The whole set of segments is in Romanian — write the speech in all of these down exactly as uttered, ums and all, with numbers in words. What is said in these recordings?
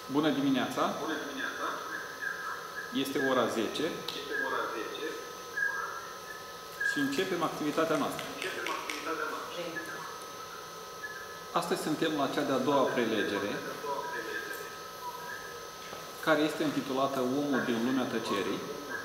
Bună dimineața! Bună dimineața! Este ora zece. Este ora zece. Și începem activitatea noastră. Începem activitatea noastră. Astăzi suntem la cea de-a doua prelegere, care este intitulată Omul din lumea tăcerii.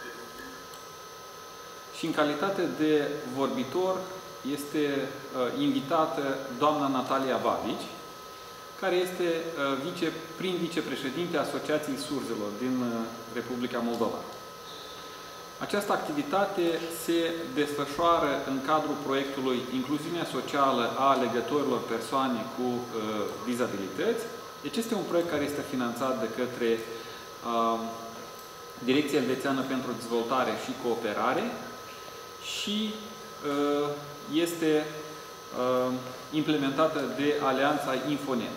Și în calitate de vorbitor este uh, invitată doamna Natalia Babici, care este uh, vice, prim vicepreședinte a Asociației Surzilor din uh, Republica Moldova. Această activitate se desfășoară în cadrul proiectului Incluziunea Socială a Alegătorilor Persoane cu uh, Dizabilități. Deci este un proiect care este finanțat de către uh, Direcția Elvețiană pentru Dezvoltare și Cooperare și uh, este uh, implementată de Alianța Infonet.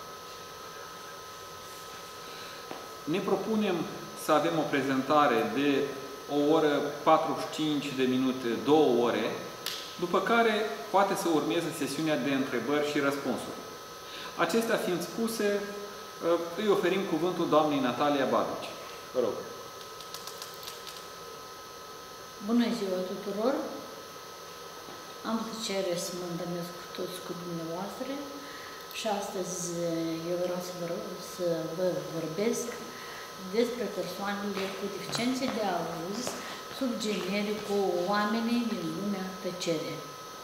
Ne propunem să avem o prezentare de o oră patruzeci și cinci de minute, două ore, după care poate să urmeze sesiunea de întrebări și răspunsuri. Acestea fiind spuse, îi oferim cuvântul doamnei Natalia Babici. Vă rog. Bună ziua tuturor! Am plăcere să mă întâlnesc cu toți cu dumneavoastră și astăzi eu vreau să vă, să vă vorbesc despre persoanele cu deficiențe de auz sub genericu oamenii din lumea tăcere.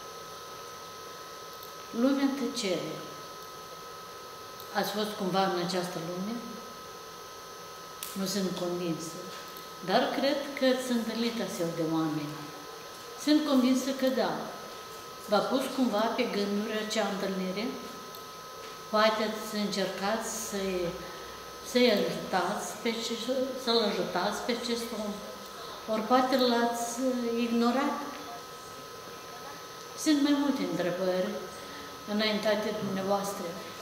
Lumea tăcere. Ați fost cumva în această lume? Nu sunt convinsă. Dar cred că sunt întâlnit astfel de oameni. Sunt convinsă că da. V-a pus cumva pe gânduri acea întâlnire? Poate să încercați să-i să-i ajutați, să-l ajutați pe acest om. Ori poate l-ați ignorat. Sunt mai multe întrebări înaintate dumneavoastră.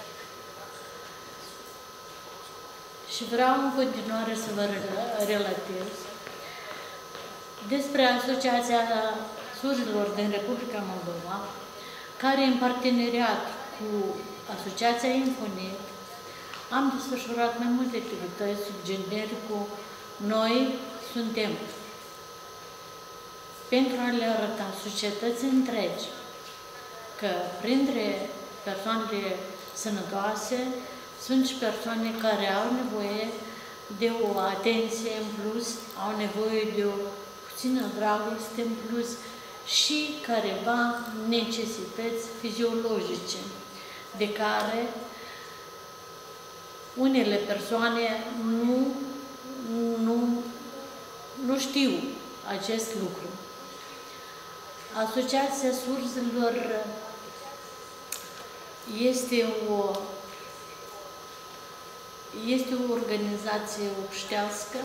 Și vreau în continuare să vă relatez despre Asociația Surzilor din Republica Moldova, care în parteneriat cu Asociația Infonet am desfășurat mai multe activități sub genericul Noi suntem, pentru a le arăta societății întregi că printre persoanele sănătoase sunt și persoane care au nevoie de o atenție în plus, au nevoie de o puțină dragoste în plus și careva necesități fiziologice de care unele persoane nu, nu, nu știu acest lucru. Asociația Surzilor este o, este o organizație obștească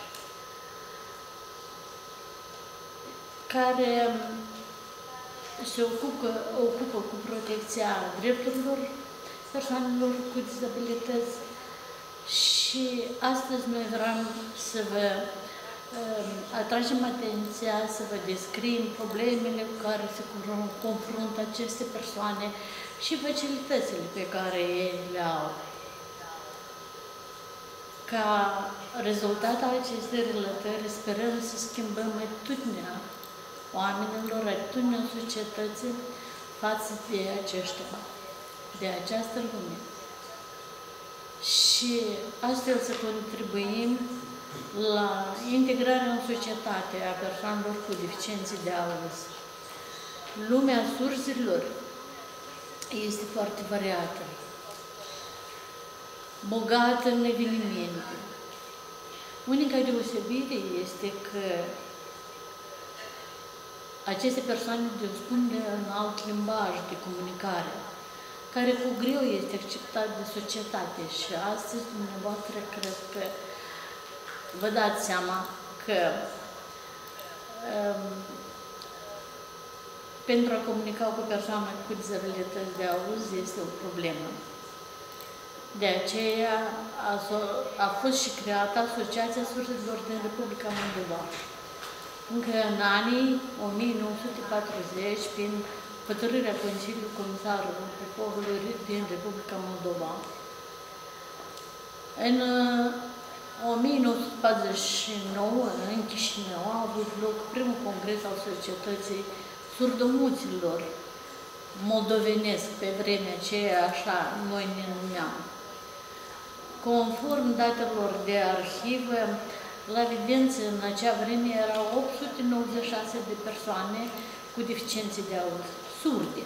care se ocupă, ocupă cu protecția drepturilor persoanelor cu dizabilități. Și astăzi noi vrem să vă uh, atragem atenția, să vă descriem problemele cu care se confruntă aceste persoane și facilitățile pe care ei le au. Ca rezultat al acestei relatări sperăm să schimbăm atitudinea oamenilor, atitudinea societății față de aceștia, de această lume. Și astfel să contribuim la integrarea în societate a persoanelor cu deficiențe de auz. Lumea surzilor este foarte variată, bogată în evenimente. Unica deosebire este că aceste persoane dispun de un alt limbaj de comunicare, care cu greu este acceptat de societate. Și astăzi, dumneavoastră, cred că vă dați seama că um, pentru a comunica cu persoane cu dizabilități de auz este o problemă. De aceea a, a fost și creată Asociația Surzilor din Republica Moldova. Încă în anii o mie nouă sute patruzeci, prin hotărârea Consiliului Comisarului Poporului din Republica Moldova, În o mie nouă sute patruzeci și nouă, în Chișinău, a avut loc primul congres al Societății Surdomuților moldovenesc, pe vremea aceea, așa noi ne numeam. Conform datelor de arhivă, la evidență în acea vreme erau opt sute nouăzeci și șase de persoane cu deficiențe de auz, surde.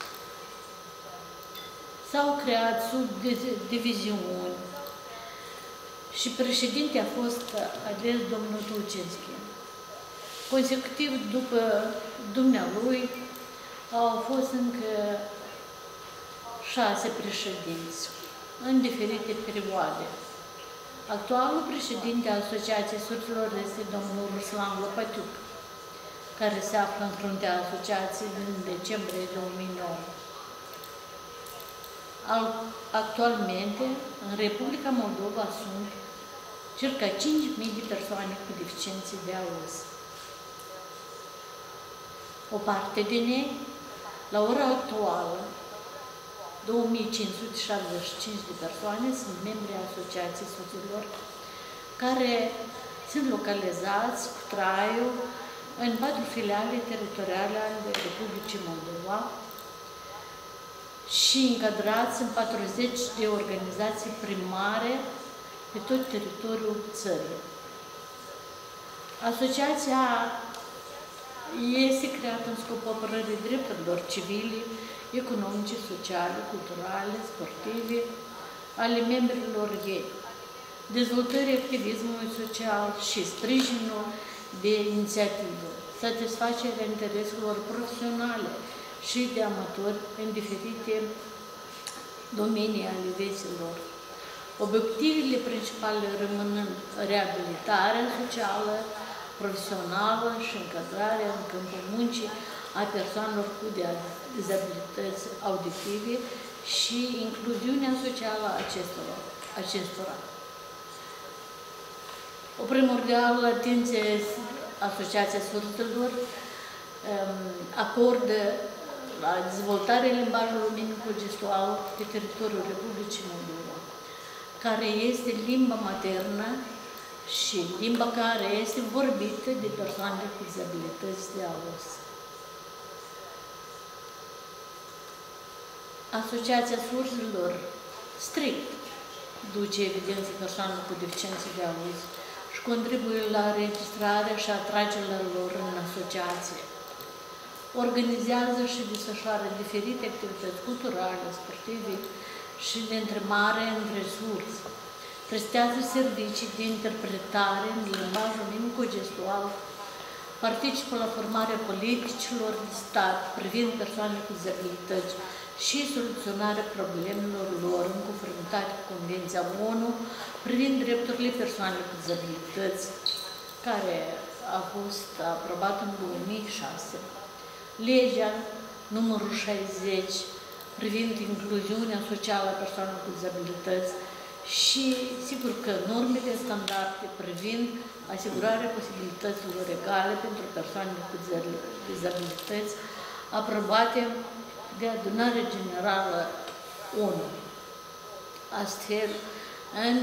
S-au creat subdiviziuni și președinte a fost ales domnul Tulcinski. Consecutiv, după dumnealui, au fost încă șase președinți, în diferite perioade. Actualul președinte al Asociației Surdilor este domnul Ruslan Lopatiuc, care se află în fruntea asociației din decembrie două mii nouă. Actualmente, în Republica Moldova sunt circa cinci mii de persoane cu deficiențe de auz. O parte din ei, la ora actuală, două mii cinci sute șaptezeci și cinci de persoane sunt membri ai Asociației Surdilor, care sunt localizați cu traiul în patru filiale teritoriale ale Republicii Moldova și încadrați în patruzeci de organizații primare pe tot teritoriul țării. Asociația este creată în scopul apărării drepturilor civile, economice, sociale, culturale, sportive ale membrilor ei, dezvoltării activismului social și sprijinul de inițiativă, satisfacerea intereselor profesionale și de amatori în diferite domenii ale vieților. Obiectivele principale rămânând reabilitarea socială, profesională și încadrarea în câmpul muncii a persoanelor cu dizabilități auditive și incluziunea socială a acestora. acestora. O primordială atenție Asociația Surdilor acordă la dezvoltarea limbajului mimico-gestual pe teritoriul Republicii Moldova, care este limba maternă și limba care este vorbită de persoanele cu dizabilități de auz. Asociația Surdilor strict duce evidență persoanelor cu deficiențe de auz și contribuie la registrarea și atragerea lor în asociație. Organizează și desfășoară diferite activități culturale, sportive și de întremare între surzi. Prestează servicii de interpretare în limbajul mimico-gestual, participă la formarea politicilor de stat privind persoanele cu dizabilități și soluționarea problemelor lor în conformitate cu Convenția ONU privind drepturile persoanelor cu dizabilități, care a fost aprobată în două mii șase. Legea numărul șaizeci privind incluziunea socială a persoanelor cu dizabilități și, sigur că, normele standarde privind asigurarea posibilităților egale pentru persoanele cu dizabilități, aprobate de Adunarea Generală ONU. Astfel, în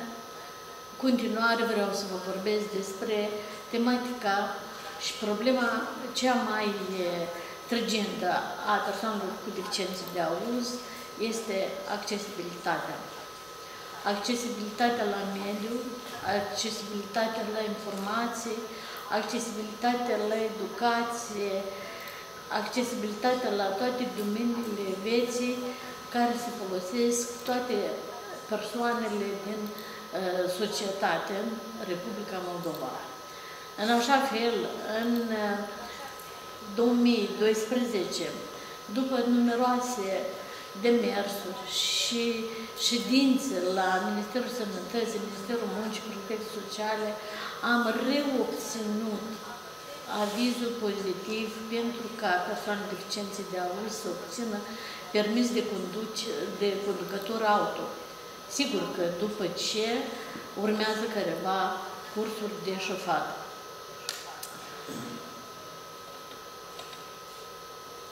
continuare vreau să vă vorbesc despre tematica și problema cea mai trăgentă a persoanelor cu deficiențe de auz este accesibilitatea. Accesibilitatea la mediu, accesibilitatea la informații, accesibilitatea la educație, accesibilitatea la toate domeniile vieții care se folosesc toate persoanele din uh, societate în Republica Moldova. În așa fel, în uh, două mii doisprezece, după numeroase demersuri și ședințe la Ministerul Sănătății, Ministerul Muncii și Protecției Sociale, am reobținut avizul pozitiv pentru ca persoanele deficiențe de auz să obțină permis de, conduce, de conducător auto. Sigur că după ce urmează careva cursuri de șofat.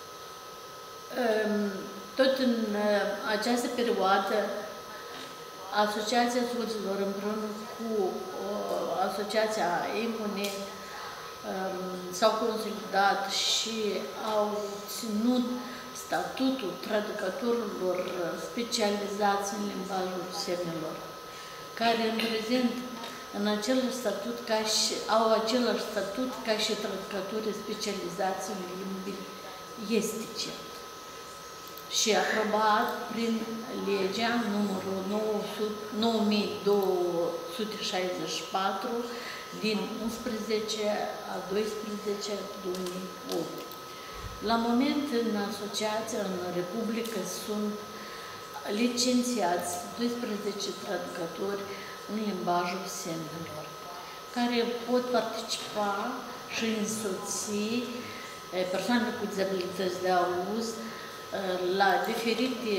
Tot în această perioadă Asociația Surzilor împreună cu uh, Asociația Imponet um, s-au consolidat și au ținut statutul traducătorilor specializați în limbajul semnelor, care în prezent în același statut ca și, au același statut ca și traducătorii specializați în limbi estice și aprobat prin legea numărul nouă mii două sute șaizeci și patru din unsprezece a doisprezece două mii opt. La moment, în asociație, în Republică, sunt licențiați doisprezece traducători în limbajul semnelor, care pot participa și însoți persoanele cu dizabilități de auz la diferite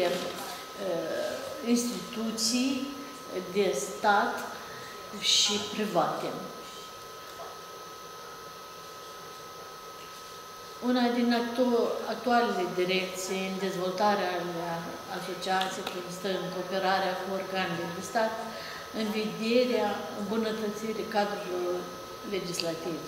instituții de stat și private. Una din actualele direcții în dezvoltarea asociației constă în cooperarea cu organele de stat în vederea îmbunătățirii cadrului legislativ.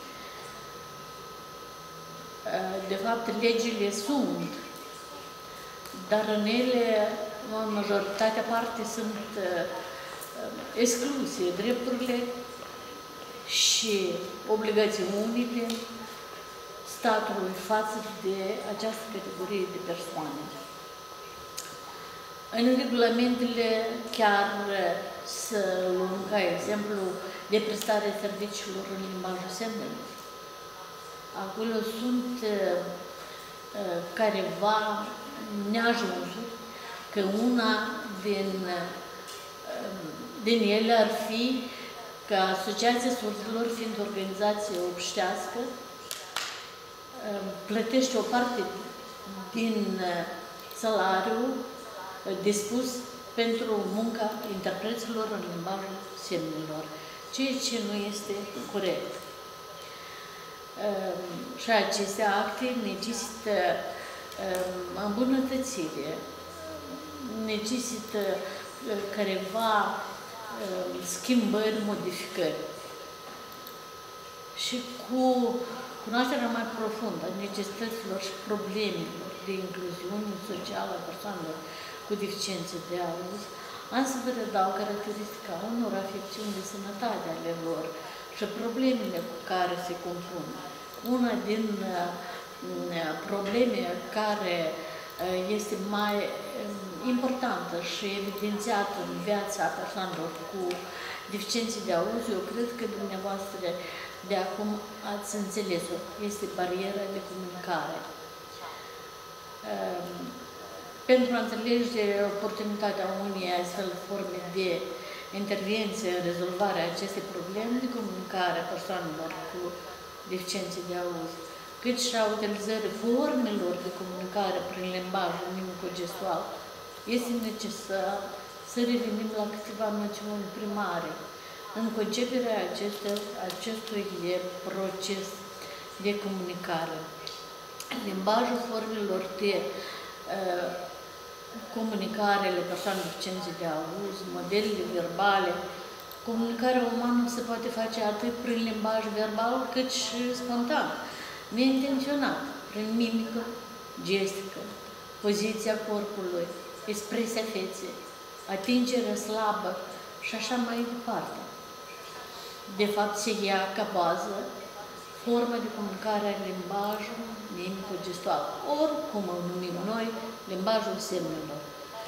De fapt, legile sunt, dar în ele, în majoritatea parte, sunt excluse drepturile și obligațiunile statului față de această categorie de persoane. În regulamentele, chiar să luăm ca exemplu de prestare serviciilor în limbajul semnelor, acolo sunt uh, careva neajunsuri, că una din, uh, din ele ar fi că Asociația Surzilor, fiind organizație obștească, uh, plătește o parte din uh, salariul uh, dispus pentru munca interpreților în limbajul semnelor, ceea ce nu este corect. Uh, și aceste acte necesită uh, îmbunătățire, necesită uh, careva uh, schimbări, modificări. Și cu cunoașterea mai profundă a necesităților și problemelor de incluziune socială a persoanelor cu deficiențe de auz, am să vă redau caracteristica unor afecțiuni de sănătate ale lor și problemele cu care se confruntă. Una din uh, probleme care uh, este mai uh, importantă și evidențiată în viața persoanelor cu deficiențe de auz, eu cred că dumneavoastră de acum ați înțeles-o, este bariera de comunicare. Uh, pentru a înțelege oportunitatea unei astfel forme de intervenție în rezolvarea acestei probleme de comunicare a persoanelor cu deficiențe de auz, cât și a utilizării formelor de comunicare prin limbajul mimico-gestual, este necesar să revenim la câteva noțiuni primare în conceperea acestui, acestui proces de comunicare. Limbajul formelor de uh, comunicare ale persoanelor deficiențe de auz, modelele verbale. Comunicarea umană se poate face atât prin limbaj verbal, cât și spontan, neintenționat, prin mimică, gestică, poziția corpului, expresia feței, atingerea slabă și așa mai departe. De fapt, se ia ca bază forma de comunicare a limbajului mimico-gestual, oricum îl numim noi, limbajul semnelor.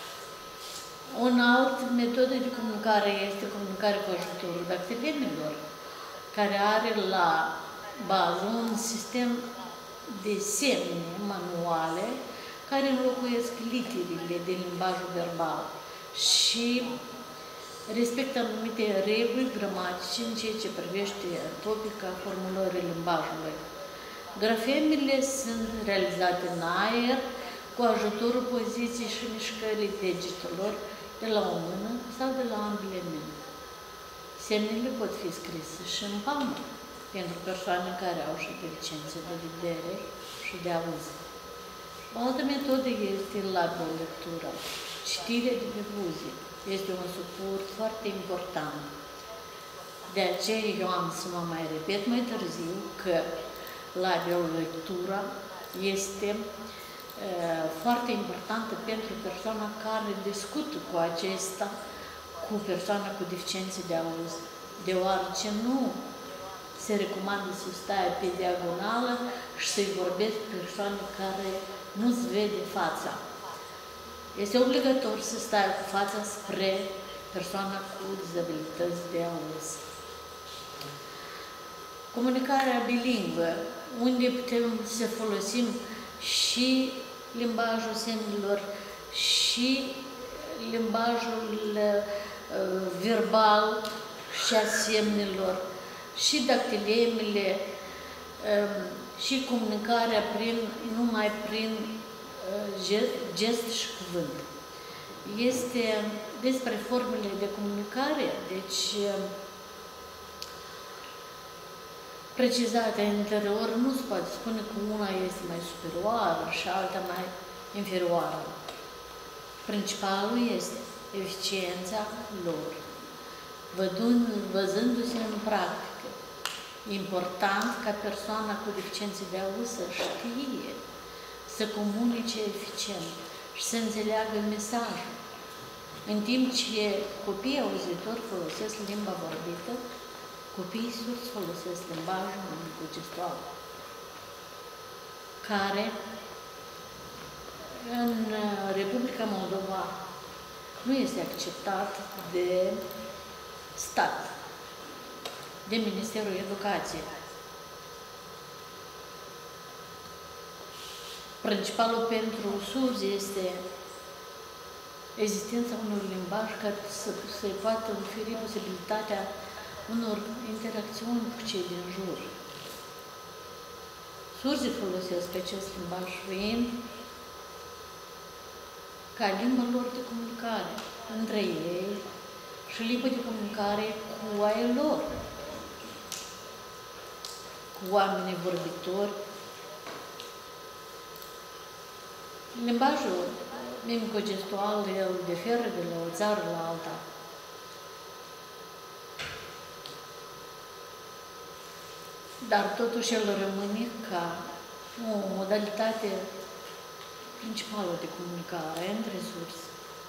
O altă metodă de comunicare este comunicarea cu ajutorul dactilemilor, care are la bază un sistem de semne manuale care înlocuiesc literele din limbajul verbal și respectă anumite reguli gramatice în ceea ce privește topica formulării limbajului. Grafemele sunt realizate în aer cu ajutorul poziției și mișcării degetelor de la o mână sau de la ambele mâini. Semnele pot fi scrise și în palmă pentru persoane care au și deficiențe de vedere și de auz. O altă metodă este labial-lectura, citirea de pe buze. este un suport foarte important. De aceea eu am să mă mai repet mai târziu că labiolectura este uh, foarte importantă pentru persoana care discută cu acesta, cu persoana cu deficiențe de auz, deoarece nu se recomandă să stai pe diagonală și să-i vorbesc persoane care nu-ți vede fața. Este obligatoriu să stai cu fața spre persoana cu dizabilități de auz. Comunicarea bilingvă, unde putem să folosim și limbajul semnelor și limbajul uh, verbal și a semnelor, și dactilemele, uh, și comunicarea prin, numai prin uh, gest și cuvânt. Este despre formele de comunicare, deci uh, precizate anterior, nu se poate spune că una este mai superioară și alta mai inferioară. Principalul este eficiența lor, văzându-se în practică. Important ca persoana cu deficiențe de auz să știe, să comunice eficient și să înțeleagă mesajul. În timp ce copiii auzitori folosesc limba vorbită, copiii surzi folosesc limbajul mimico-gestual, care în Republica Moldova nu este acceptat de stat, de Ministerul Educației. Principalul pentru surzi este existența unui limbaj care să se poată oferi posibilitatea unor interacțiuni cu cei din jur. Surzii folosesc acest limbaj fiind ca limba lor de comunicare între ei și limba de comunicare cu ai lor, cu oamenii vorbitori. Limbajul mimico-gestual, el diferă de la o țară la alta. Dar totuși el rămâne ca o modalitate principală de comunicare între surse.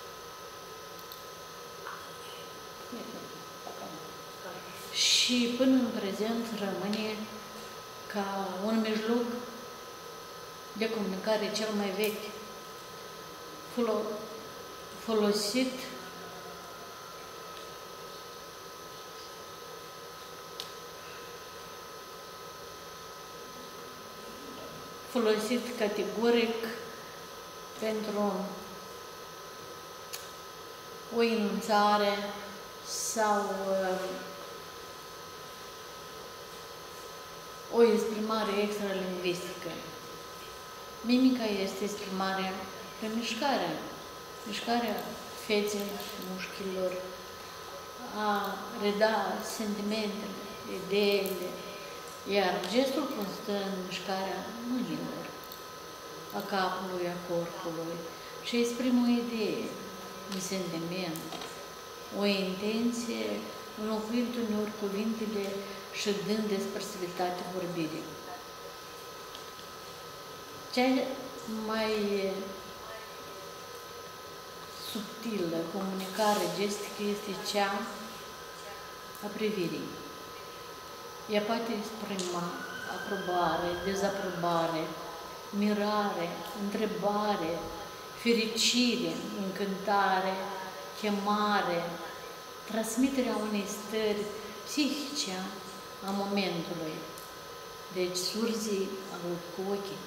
Și până în prezent rămâne ca un mijloc de comunicare cel mai vechi, folosit folosit categoric pentru o enunțare sau o exprimare extralingvistică. Mimica este exprimarea prin mișcare, mișcarea feței, mușchilor, a reda sentimentele, ideile, iar gestul constă în mișcarea mâinilor, a capului, a corpului și exprimă o idee, un sentiment, o intenție, înlocuind uneori cuvintele și dând expresivitatea vorbirii. Cea mai subtilă comunicare gestică este cea a privirii. Ea poate exprima aprobare, dezaprobare, mirare, întrebare, fericire, încântare, chemare, transmiterea unei stări psihice a momentului. Deci surzii aud cu ochii.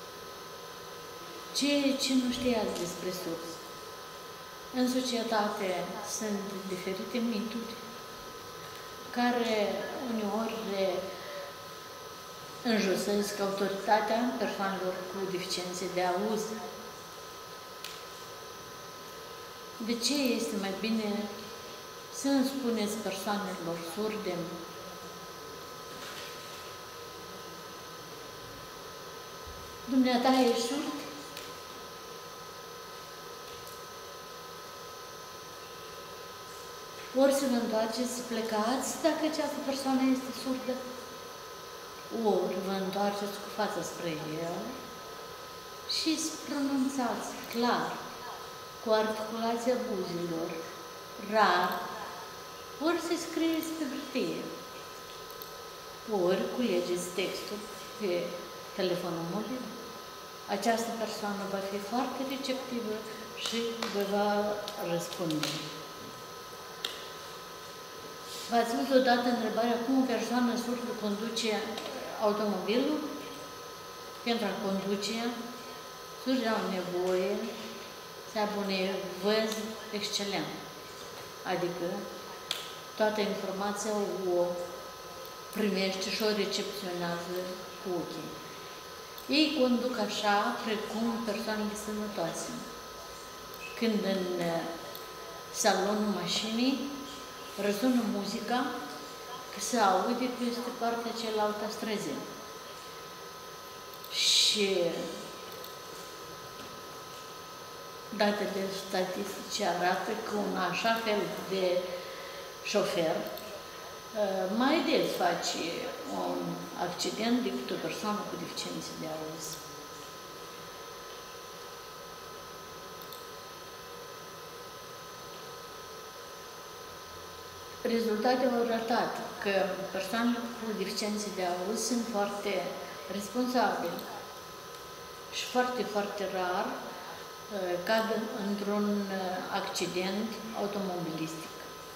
Ceea ce nu știați despre surzi. În societate sunt diferite mituri care uneori le înjosesc autoritatea persoanelor cu deficiențe de auz. De ce este mai bine să îmi spuneți persoanelor surde dumneata ești surd? ori să vă întoarceți să plecați dacă această persoană este surdă, ori vă întoarceți cu fața spre el și să pronunțați clar, cu articulația buzilor, rar, ori să scrieți pe hârtie, ori culegeți textul pe telefonul mobil. Această persoană va fi foarte receptivă și vă va răspunde. V-ați pus odată întrebarea cum o persoană surdă conduce automobilul? Pentru a conduce, surzi au nevoie să aibă un văz excelent. Adică toată informația o primește și o recepționează cu ochii. Ei conduc așa precum persoanele sănătoase. Când în salonul mașinii răsună muzica, că se aude peste partea cealaltă a străzii. Și datele statistice arată că un așa fel de șofer mai des face un accident decât o persoană cu deficiențe de auz. Rezultatele au arătat că persoanele cu deficiențe de auz sunt foarte responsabile și foarte, foarte rar cad într-un accident automobilistic.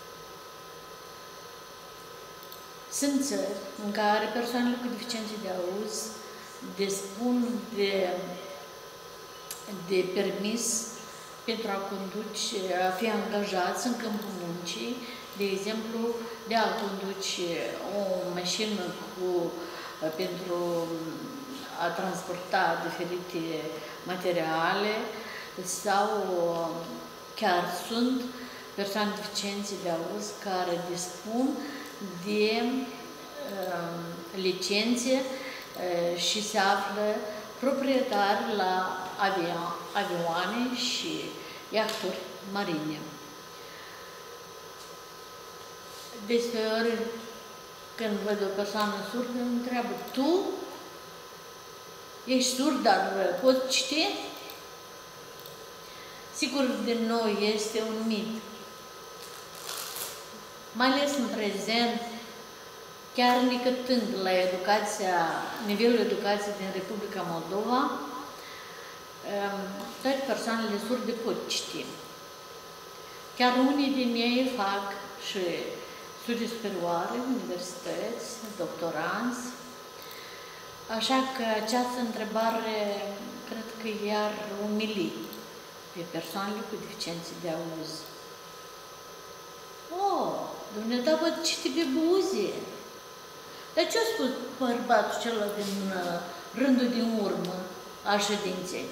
Sunt țări în care persoanele cu deficiențe de auz dispun de, de permis pentru a conduce, a fi angajați în câmpul muncii, de exemplu, de a conduce o mașină cu, pentru a transporta diferite materiale sau chiar sunt persoane deficiențe de auz care dispun de uh, licențe uh, și se află proprietari la avia, avioane și iahturi marine. Deseori, când văd o persoană surdă, îmi întreabă, tu ești surd, dar poți citi? Sigur, de noi este un mit. Mai ales în prezent, chiar necătând la educația, nivelul educației din Republica Moldova, toate persoanele surde pot citi. Chiar unii din ei fac și studii superioare, universități, doctoranți. Așa că această întrebare cred că i-ar umili pe persoanele cu deficiențe de auz. Oh, Dumnezeu văd citi pe buze. Dar ce-a spus bărbatul celălalt din uh, rândul din urmă a ședinței?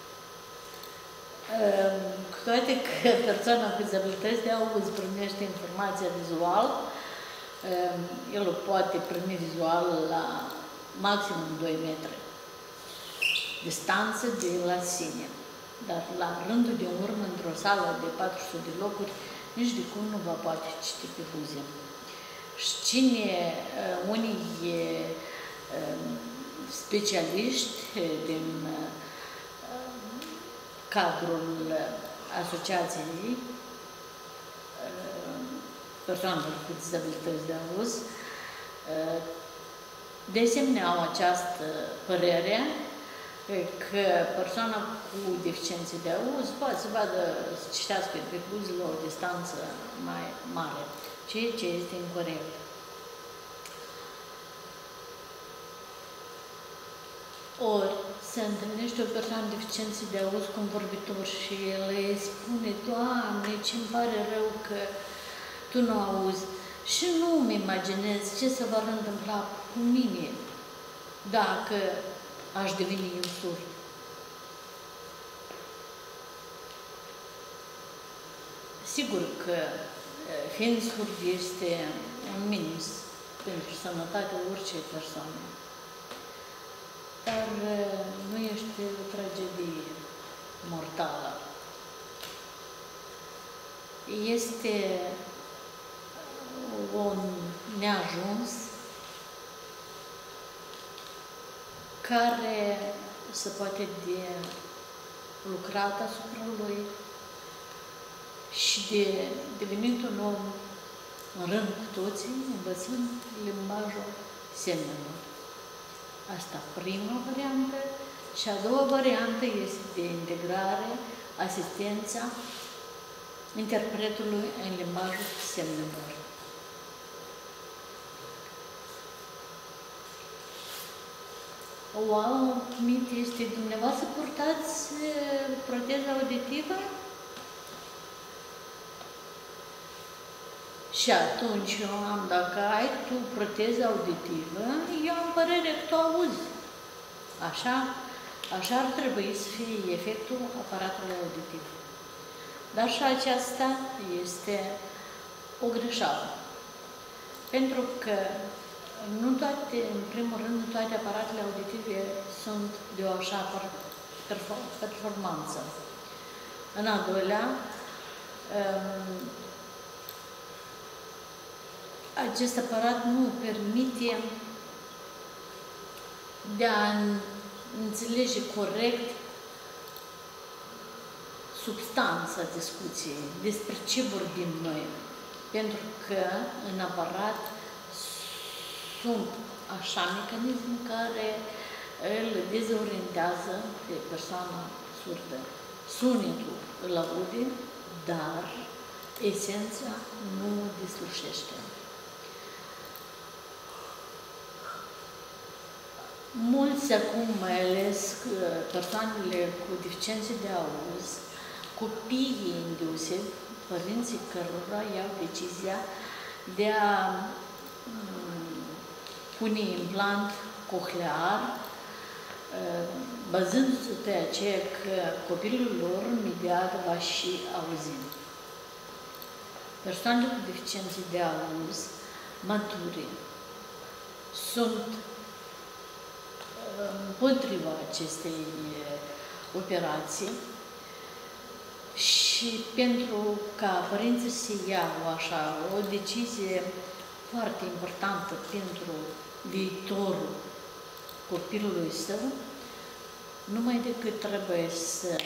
Uh, cu toate că persoana cu dizabilități de auz primește informația vizual, uh, el o poate primi vizual la maximum doi metri distanță de la sine. Dar la rândul din urmă, într-o sală de patru sute de locuri, nici de cum nu va poate citi pe buze. Și cine, unii specialiști din cadrul asociației persoanelor cu dizabilități de auz, desemneau această părere că persoana cu deficiențe de auz poate să vadă, să citească pe buze la o distanță mai mare, ceea ce este incorect. Ori se întâlnește o persoană deficiență de auz cu un vorbitor și el îi spune, Doamne, ce-mi pare rău că tu nu auzi. Și nu-mi imaginez ce se va întâmpla cu mine dacă aș deveni eu surd. Sigur că fiind surd este un minus pentru sănătatea oricei persoane, dar nu este o tragedie mortală. Este neajuns care se poate de lucrat asupra lui și de devenit un om în rând cu toții, învățând limbajul semnelor. Asta prima variantă. Și a doua variantă este de integrare, asistența interpretului în limbajul semnelor. O altă mit este, dumneavoastră purtați proteza auditivă? Și atunci eu am, dacă ai tu proteză auditivă, eu am părere că tu auzi. Așa, așa ar trebui să fie efectul aparatului auditiv. Dar și aceasta este o greșeală. Pentru că nu toate, în primul rând, nu toate aparatele auditive sunt de o așa performanță. În al doilea, acest aparat nu permite de a înțelege corect substanța discuției, despre ce vorbim noi. Pentru că în aparat sunt așa mecanisme care îl dezorientează pe persoana surdă. Sunetul îl aude, dar esența nu deslușește. Mulți acum, mai ales persoanele cu deficiențe de auz, copiii îndeosebi, părinții cărora iau decizia de a pune implant cochlear, bazându-se pe aceea că copilul lor imediat va și auzi. Persoanele cu deficiențe de auz mature sunt împotriva acestei operații și pentru ca părinții să ia o așa, o decizie foarte importantă pentru viitorul copilului său, numai decât trebuie să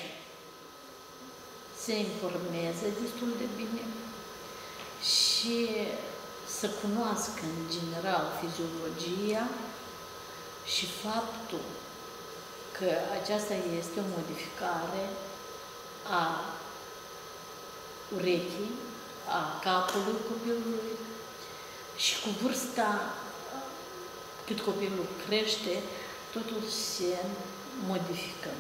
se informeze destul de bine și să cunoască în general fiziologia și faptul că aceasta este o modificare a urechii, a capului copilului și cu vârsta, cât copilul crește, totul se modifică.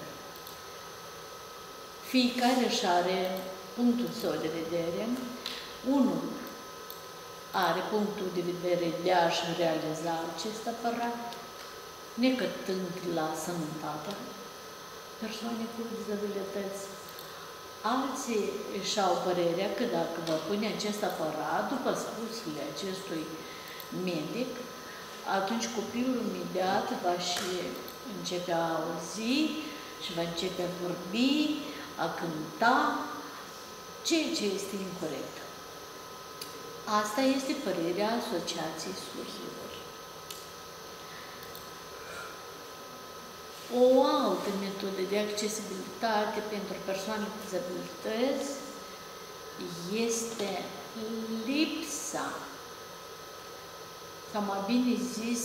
Fiecare își are punctul său de vedere. Unul are punctul de vedere de a-și realiza acest aparat, necătând la sănătatea persoanei cu dizabilități. Alții își au părerea că dacă va pune acest aparat, după spusele acestui medic, atunci copilul imediat va și începe a auzi și va începe a vorbi, a cânta, ceea ce este incorect. Asta este părerea Asociației Surzilor. O altă metodă de accesibilitate pentru persoane cu dizabilități este lipsa, sau mai bine zis,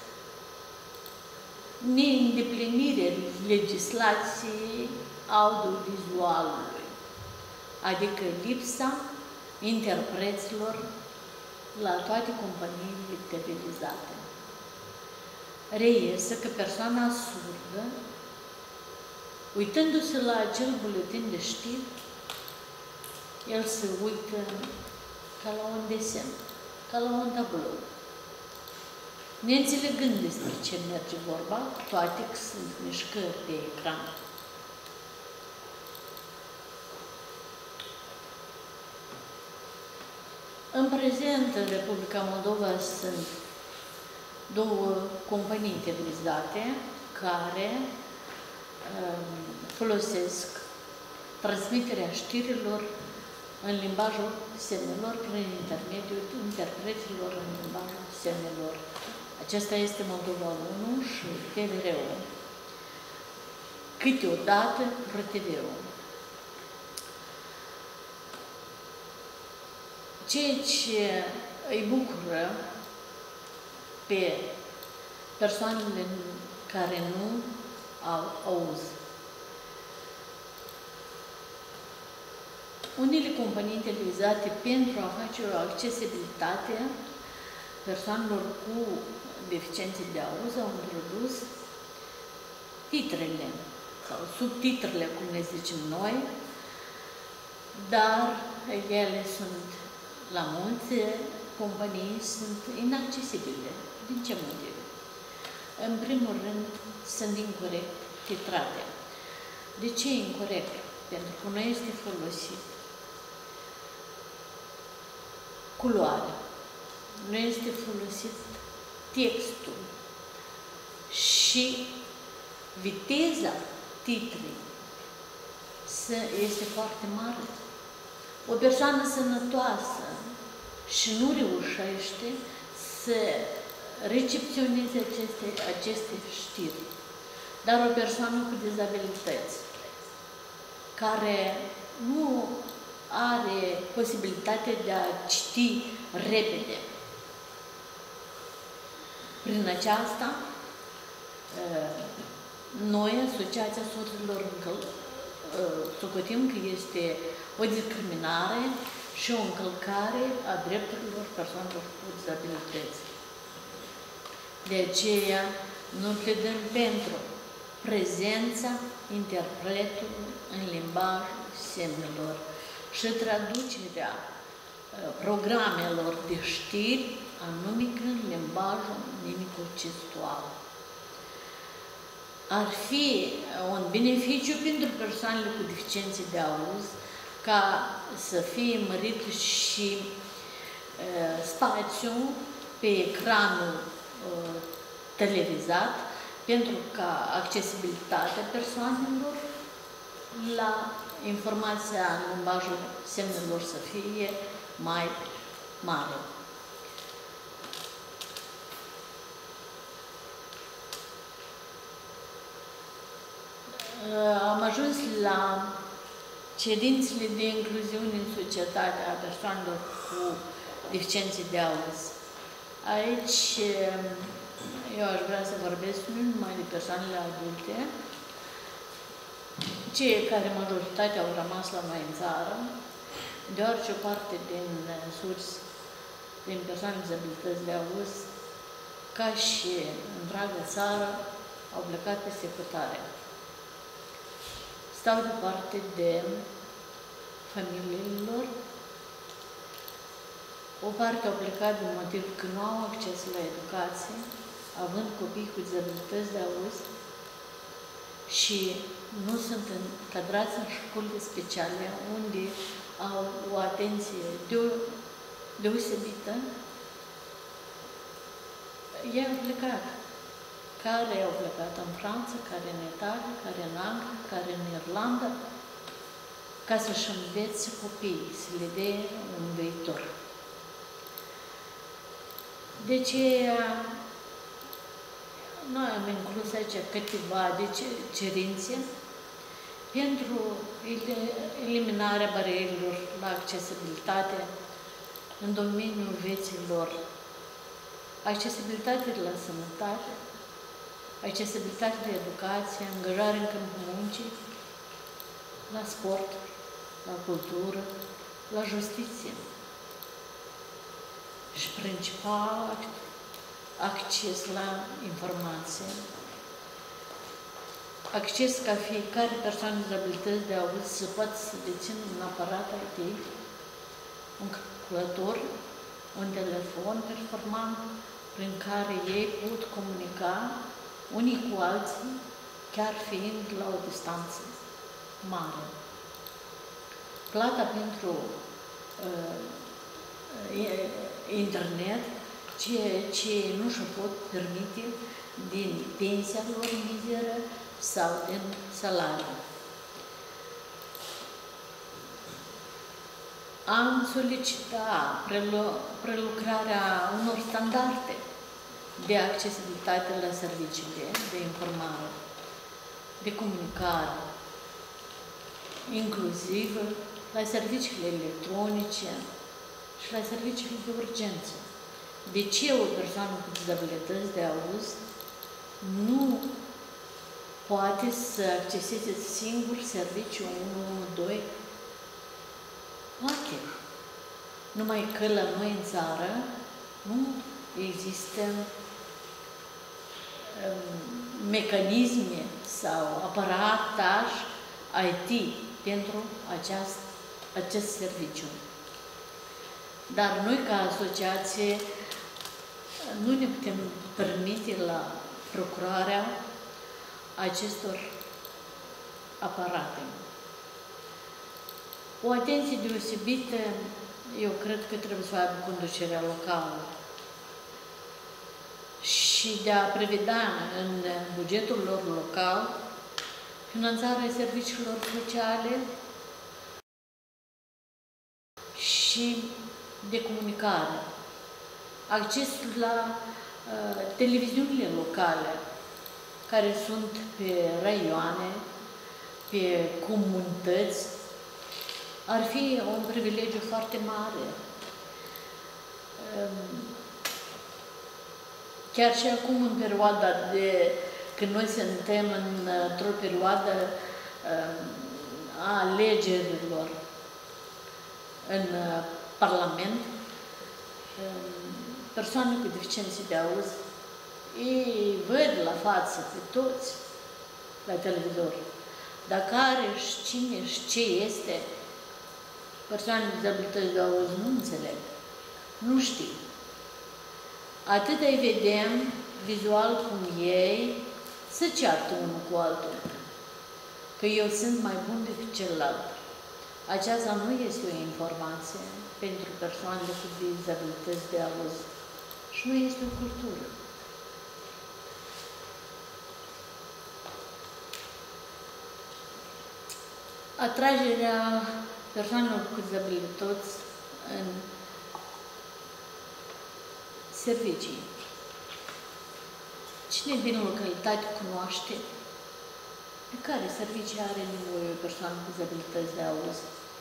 neîndeplinirea legislației audiovizualului, adică lipsa interpreților la toate companiile televizate. Reiese că persoana surdă, uitându-se la acel buletin de știri, el se uită ca la un desen, ca la un tablou, neînțelegând despre ce merge vorba, toate că sunt mișcări pe ecran. În prezent, în Republica Moldova sunt două companii televizate care um, folosesc transmiterea știrilor în limbajul semnelor prin intermediul interpreților în limbajul semnelor. Acesta este Moldova unu și T V R ul. Câteodată R T V ul. Ceea ce îi bucură pe persoanele care nu au auz. Unele companii televizate, pentru a face o accesibilitate persoanelor cu deficiențe de auz, au introdus titrele sau subtitrele, cum le zicem noi, dar ele sunt, la multe companii, sunt inaccesibile. Din ce motive? În primul rând, sunt incorect titrate. De ce e incorect? Pentru că nu este folosit culoarea, nu este folosit textul și viteza titrei este foarte mare. O persoană sănătoasă și nu reușește să recepționeze aceste, aceste știri. Dar o persoană cu dizabilități, care nu are posibilitatea de a citi repede. Prin aceasta, noi, Asociația Surzilor, socotim că este o discriminare și o încălcare a drepturilor persoanelor cu dizabilități. De aceea, noi pledăm pentru prezența interpretului în limbajul semnelor și traducerea programelor de știri anume în limbajul mimico-gestual. Ar fi un beneficiu pentru persoanele cu deficiențe de auz ca să fie mărit și uh, spațiul pe ecranul uh, televizat, pentru ca accesibilitatea persoanelor la informația în limbajul semnelor să fie mai mare. Am ajuns la cerințele de incluziune în societate a persoanelor cu deficiențe de auz. Aici eu aș vrea să vorbesc nu numai de persoanele adulte, cei care majoritatea au rămas la noi în țară, deoarece o parte din surse, din persoane cu dizabilități de auz, ca și întreaga țară, au plecat peste hotare. Stau departe de familiile lor. O parte au plecat din motiv că nu au acces la educație, având copii cu dizabilități de auz și nu sunt încadrați în școlile speciale, unde au o atenție deosebită. Ei au plecat. Care au plecat în Franța, care în Italia, care în Anglia, care în Irlanda, ca să-și învețe copiii, să le dea un viitor. Deci, noi am inclus aici câteva de cerințe pentru eliminarea barierelor la accesibilitate în domeniul vieților, accesibilitate la sănătate, accesibilitate de educație, angajare în câmpul muncii, la sport, la cultură, la justiție. Și principal acces la informație. Acces ca fiecare persoană cu dizabilități de auz să poată să dețină un aparat I T, un calculator, un telefon performant, prin care ei pot comunica unii cu alții, chiar fiind la o distanță mare. Plata pentru uh, internet, ceea ce nu și pot permite din pensia lor mizeră sau din salariu. am solicitat prelu prelucrarea unor standarde de accesibilitate la serviciile de informare, de comunicare, inclusiv la serviciile electronice și la serviciile de urgență. De ce o persoană cu dizabilități de auz nu poate să acceseze singur serviciul unu unu doi? Poate. Numai că la noi în țară nu există um, mecanisme sau aparataș I T pentru aceast, acest serviciu. Dar noi, ca asociație, nu ne putem permite la procurarea acestor aparate. O atenție deosebită, eu cred că trebuie să o aibă conducerea locală și de a prevedea în bugetul lor local finanțarea serviciilor sociale și de comunicare, accesul la uh, televiziunile locale, care sunt pe raioane, pe comunități, ar fi un privilegiu foarte mare. Um, chiar și acum, în perioada de când noi suntem într-o perioadă um, a alegerilor în uh, Parlament, um, persoane cu deficiențe de auz, ei văd la față pe toți la televizor. Dar care și cine și ce este, persoane cu dizabilități de auz nu înțeleg, nu știu. Atât îi vedem vizual cum ei se ceartă unul cu altul, că eu sunt mai bun decât celălalt. Aceasta nu este o informație pentru persoanele cu dizabilități de auz și nu este o cultură. Atragerea persoanelor cu dizabilități în servicii. Cine din localitate cunoaște de care servicii are nevoie o persoană cu dizabilități de auz?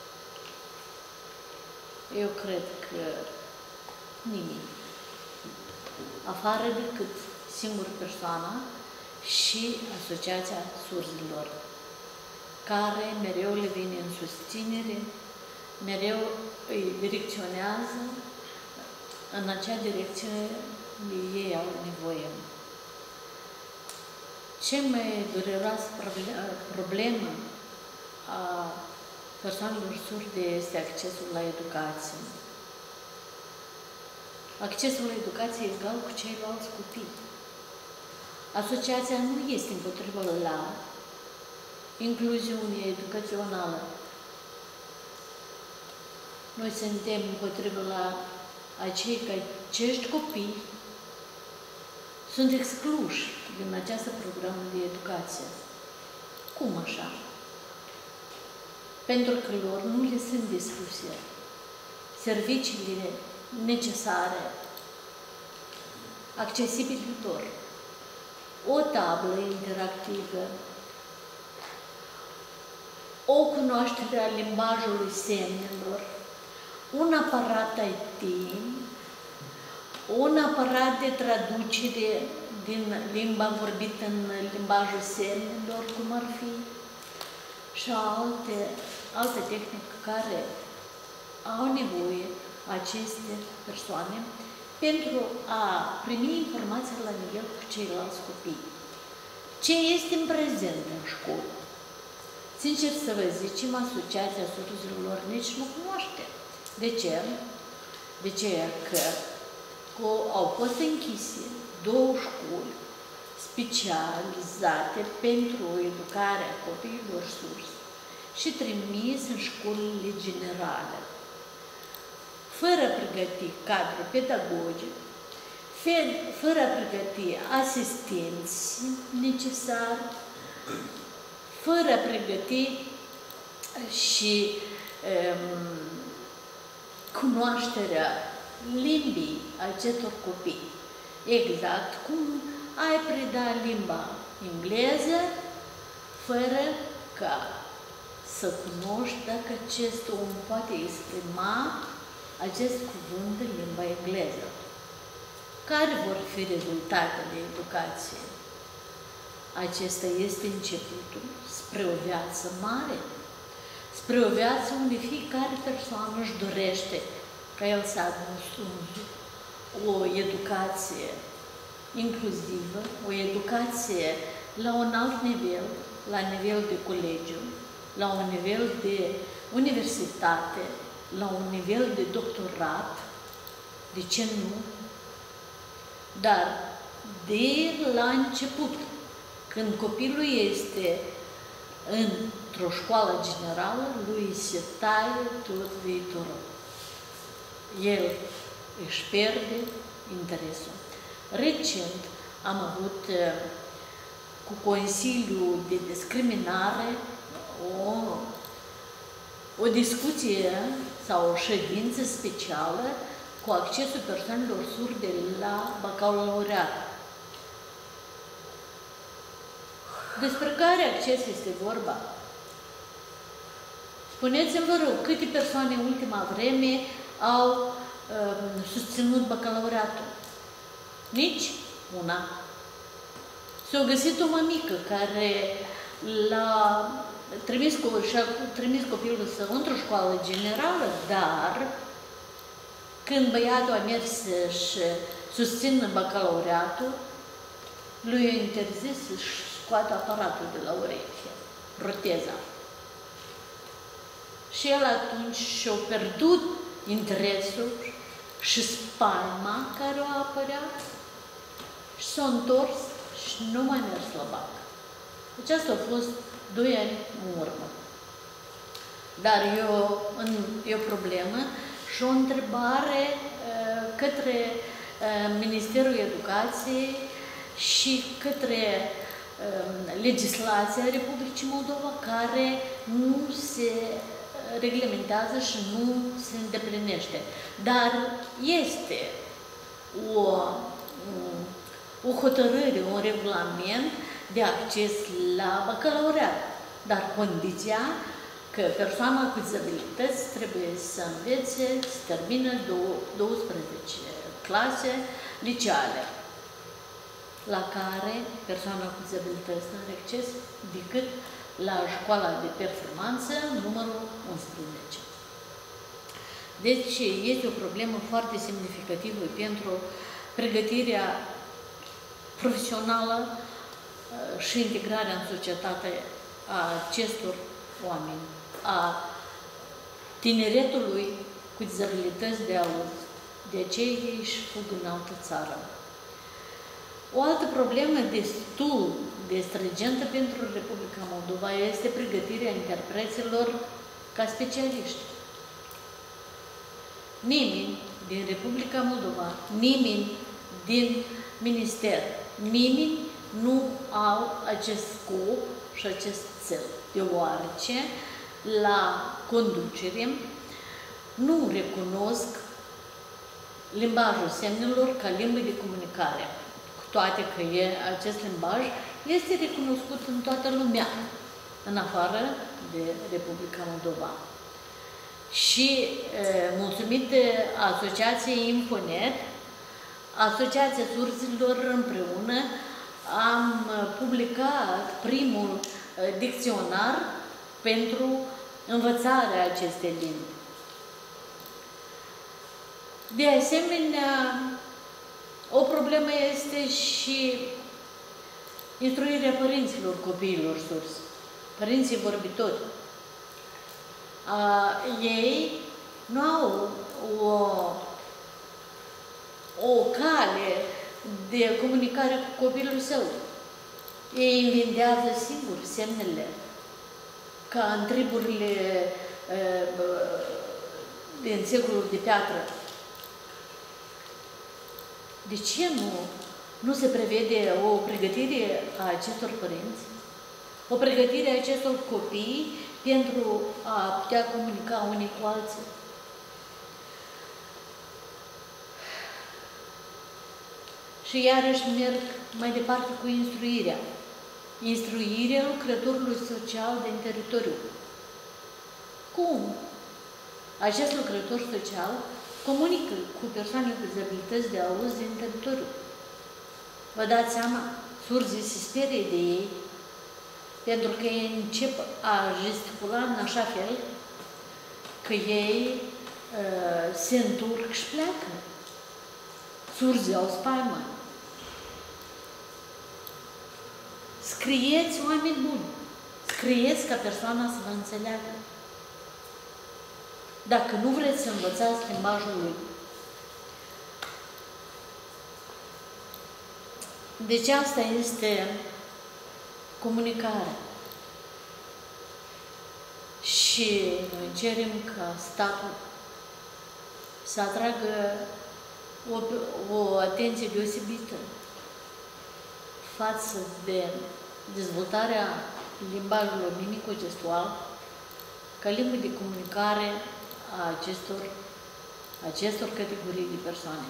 Eu cred că nimic. Afară decât singură persoana și Asociația Surzilor, care mereu le vine în susținere, mereu îi direcționează în acea direcție unde ei au nevoie. Cea mai dureroasă problemă a persoanelor surde este accesul la educație. Accesul la educație egal cu ceilalți copii. Asociația nu este împotriva la incluziune educațională. Noi suntem împotriva la acei că acești copii sunt excluși din această programă de educație. Cum așa? Pentru că lor nu le sunt dispuse serviciile necesare, accesibile lor. O tablă interactivă, o cunoaștere a limbajului semnelor, un aparat I T, un aparat de traducere din limba vorbită în limbajul semnelor, cum ar fi, și alte, alte tehnici care au nevoie aceste persoane pentru a primi informații la nivel cu ceilalți copii. Ce este în prezent în școală? Sincer să vă zicem, Asociația Surzilor nici nu cunoaște. De ce? De ce? Că au fost închise două școli specializate pentru educarea copiilor surzi și trimis în școlile generale, fără a pregăti cadre pedagogici, fără a pregăti asistenți necesari, fără a pregăti și um, cunoașterea limbii acestor copii. Exact cum ai preda limba engleză fără ca să cunoști dacă acest om poate exprima acest cuvânt în limba engleză. Care vor fi rezultatele educației? Acesta este începutul spre o viață mare, spre o viață unde fiecare persoană își dorește ca el să aibă o educație inclusivă, o educație la un alt nivel, la nivel de colegiu, la un nivel de universitate, la un nivel de doctorat, de ce nu? Dar de la început, când copilul este într-o școală generală, lui se taie tot viitorul. El își pierde interesul. Recent am avut cu Consiliul de Discriminare o, o discuție sau o ședință specială cu accesul persoanelor surde la bacalaureat. Despre care acces este vorba? Spuneți-mi, vă rog, câte persoane în ultima vreme au um, susținut bacalaureatul? Nici una. S-a găsit o mămică care l-a trimis, și-a trimis copilul său într-o școală generală, dar când băiatul a mers să-și susțină bacalaureatul, lui a interzis să-și scoată aparatul de la ureche, proteza. Și el atunci și-a pierdut interesul și spaima care o apărea și s-a întors și nu mai mers la bac. Deci asta a fost doi ani în urmă. Dar e o, e o problemă și o întrebare uh, către uh, Ministerul Educației și către uh, legislația Republicii Moldova, care nu se reglementează și nu se îndeplinește. Dar este o, o hotărâre, un regulament de acces la bacalaureat, dar condiția că persoana cu dizabilități trebuie să învețe, să termină douăsprezece clase liceale, la care persoana cu dizabilități nu are acces decât la școala de performanță numărul unsprezece. Deci este o problemă foarte semnificativă pentru pregătirea profesională și integrarea în societate a acestor oameni, a tineretului cu dizabilități de auz. De aceea ei își fug în altă țară. O altă problemă destul de stringentă pentru Republica Moldova este pregătirea interpreților ca specialiști. Nimeni din Republica Moldova, nimeni din minister, nimeni nu au acest scop și acest cel, deoarece la conducere nu recunosc limbajul semnelor ca limbă de comunicare, cu toate că e, acest limbaj este recunoscut în toată lumea, în afară de Republica Moldova. Și mulțumit Asociației Infonet, Asociația Surzilor împreună am publicat primul dicționar pentru învățarea acestei limbi. De asemenea, o problemă este și instruirea părinților copiilor surzi, părinții vorbitori. A, ei nu au o, o cale de comunicare cu copilul său. Ei inventează singuri semnele, ca în triburile din secolul de piatră. De ce nu, nu se prevede o pregătire a acestor părinți, o pregătire a acestor copii pentru a putea comunica unii cu alții? Și iarăși merg mai departe cu instruirea. Instruirea lucrătorului social din teritoriu. Cum? Acest lucrător social comunică cu persoane cu dizabilități de auz din teritoriu. Vă dați seama, surzii se sperie de ei, pentru că ei încep a gesticula în așa fel că ei uh, se întorc și pleacă. Surzii au spaimă. Scrieți, oameni buni, scrieți ca persoana să vă înțeleagă. Dacă nu vreți să învățați limbajul lui. Deci asta este comunicarea. Și noi cerem ca statul să atragă o, o atenție deosebită față de dezvoltarea limbajului mimico-gestual ca limbă de comunicare a acestor, acestor categorii de persoane.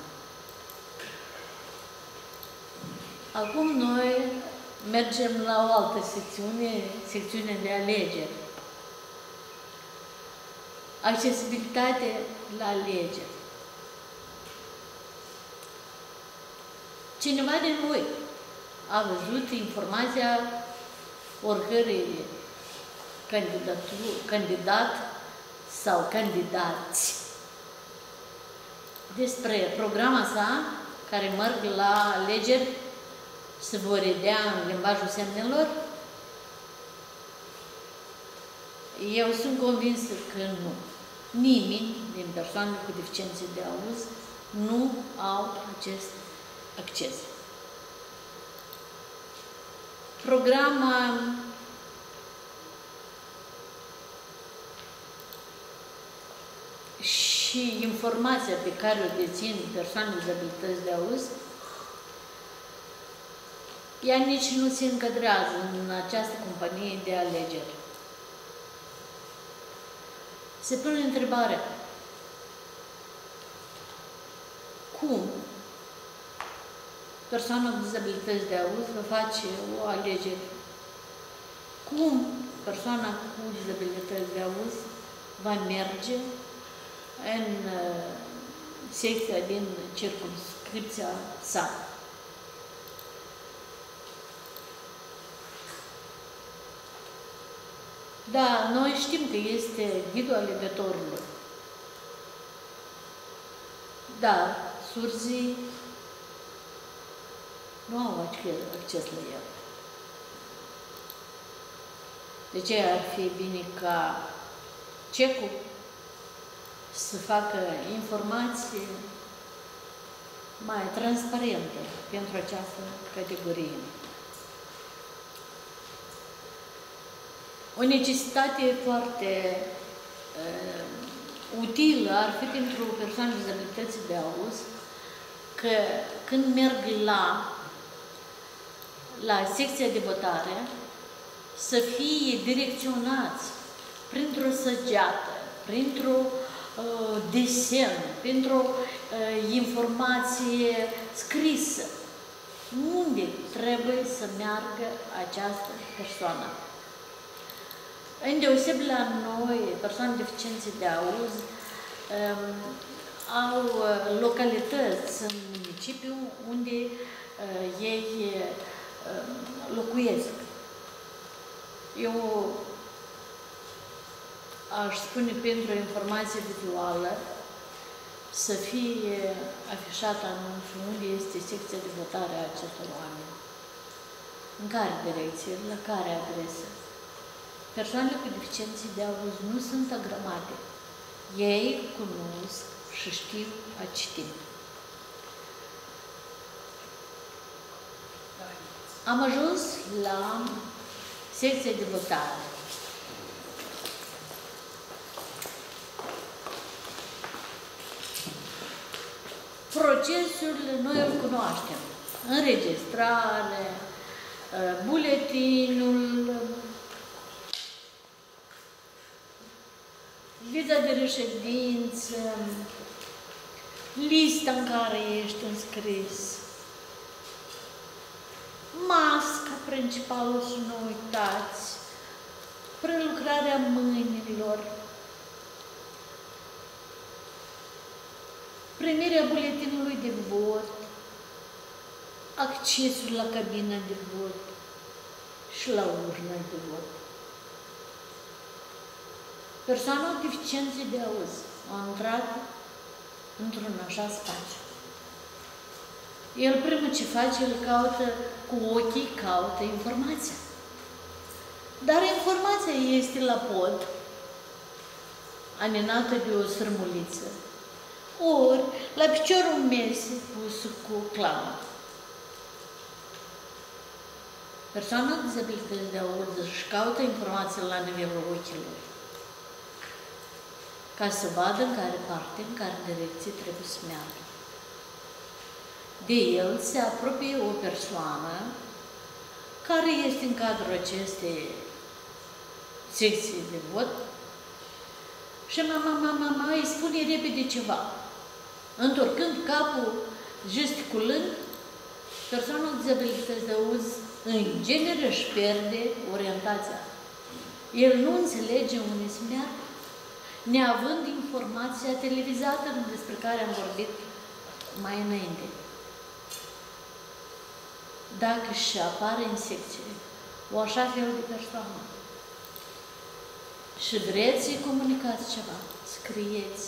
Acum noi mergem la o altă secțiune, secțiunea de alegeri. Accesibilitate la alegeri. Cineva din voi a văzut informația oricărui candidat sau candidați despre programa sa care merg la alegeri să vă redea în limbajul semnelor? Eu sunt convinsă că nu. Nimeni din persoanele cu deficiențe de auz nu au acest acces. Programa și informația pe care o dețin persoanele cu dizabilități de auz, ea nici nu se încadrează în această companie de alegeri. Se pune întrebarea, cum persoana cu dizabilități de auz va face o alegere? Cum persoana cu dizabilități de auz va merge în uh, secția din circumscripția sa? Da, noi știm că este ghidul alegătorului. Dar surzii nu au acces la el. De ce ar fi bine ca cecul să facă informație mai transparentă pentru această categorie? O necesitate foarte uh, utilă ar fi pentru persoane cu dizabilități de auz că când merg la, la secția de votare să fie direcționați printr-o săgeată, printr-o uh, desen, printr-o uh, informație scrisă. Unde trebuie să meargă această persoană? Îndeoseb la noi, persoane deficiențe de auz, um, au localități în municipiu unde uh, ei uh, locuiesc. Eu aș spune pentru informație vizuală să fie afișat anunțul unde este secția de votare a acestor oameni. În care direcție, la care adresă. Persoanele cu deficiențe de auz nu sunt agramate. Ei cunosc și știu a citi. Am ajuns la secția de votare. Procesul noi îl cunoaștem. Înregistrare, buletinul, viza de reședință, lista în care ești înscris, masca principală să nu uitați, prelucrarea mâinilor, primirea buletinului de vot, accesul la cabina de vot și la urna de vot. Persoana cu deficiențe de auz a intrat într-un așa spațiu. El primul ce face, el caută cu ochii, caută informația. Dar informația este la pod, aninată de o sărmuliță, ori la piciorul mesei pusă cu clamă. Persoana cu dizabilități de auz își caută informația la nivelul ochilor, ca să vadă în care parte, în care direcție trebuie să meargă. De el se apropie o persoană care este în cadrul acestei secții de vot și mama, mama, mama îi spune repede ceva. Întorcând capul, gesticulând, persoana cu dizabilități de auz în genere își pierde orientația. El nu înțelege unde se meargă, neavând informația televizată despre care am vorbit mai înainte. Dacă și apare în secție o așa fel de persoană și vreți să-i comunicați ceva, scrieți.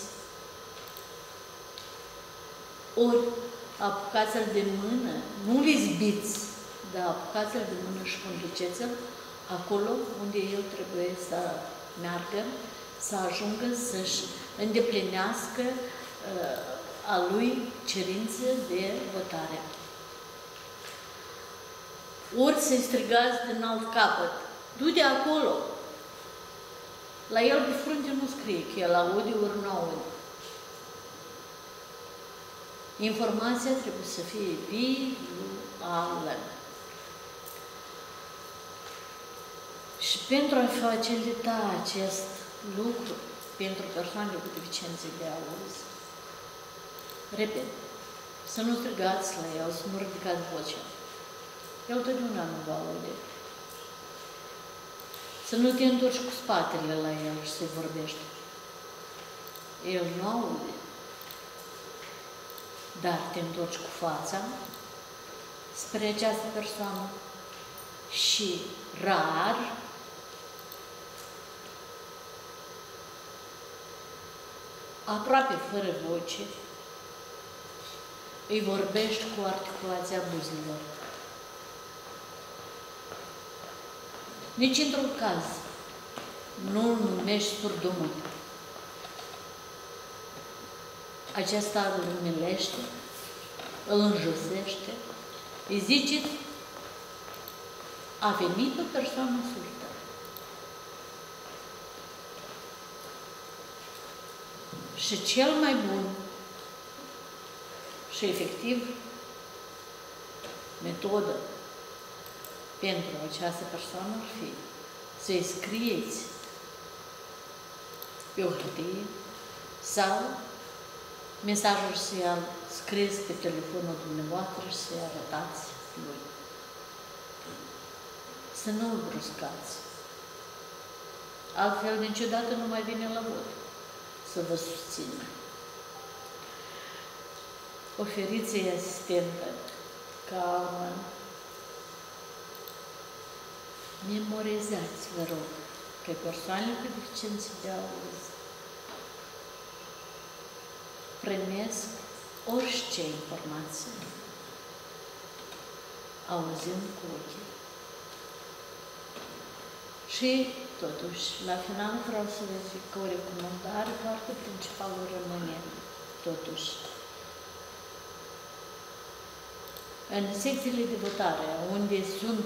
Ori apucați-l de mână, nu le zbiți, dar apucați-l de mână și conduceți-l acolo unde el trebuie să meargă, să ajungă să-și îndeplinească uh, a lui cerință de votare. Ori să-i strigați din alt capăt, du-te acolo. La el pe frunte nu scrie că el aude ori nu aude. Informația trebuie să fie vizuală. Și pentru a facilita acest lucru pentru persoanele cu deficiențe de auz, repet, să nu strigați la el, să nu ridicați vocea. El totdeauna nu va aude. Să nu te întorci cu spatele la el și să-i vorbești. El nu aude. Dar te întorci cu fața spre această persoană și rar aproape fără voce îi vorbești cu articulația buzilor. Nici într-un caz nu-l numești surdomut. Acesta îl umilește, îl înjosește, îi zice, a venit o persoană surdă. Și cel mai bun și efectiv metodă pentru această persoană ar fi să-i scrieți pe o hârtie sau mesajul să-i scrieți pe telefonul dumneavoastră și să-i arătați lui. Să nu îl bruscați. Altfel, niciodată nu mai vine la vot să vă susțină. Oferiți-i asistentă calmă. Memorizați, vă rog, că persoanele cu deficiențe de auz primesc orice informație, auzind cu ochii. Și, totuși, la final vreau să vă zic că o recomandare foarte principală rămâne, totuși. În secțiile de votare, unde sunt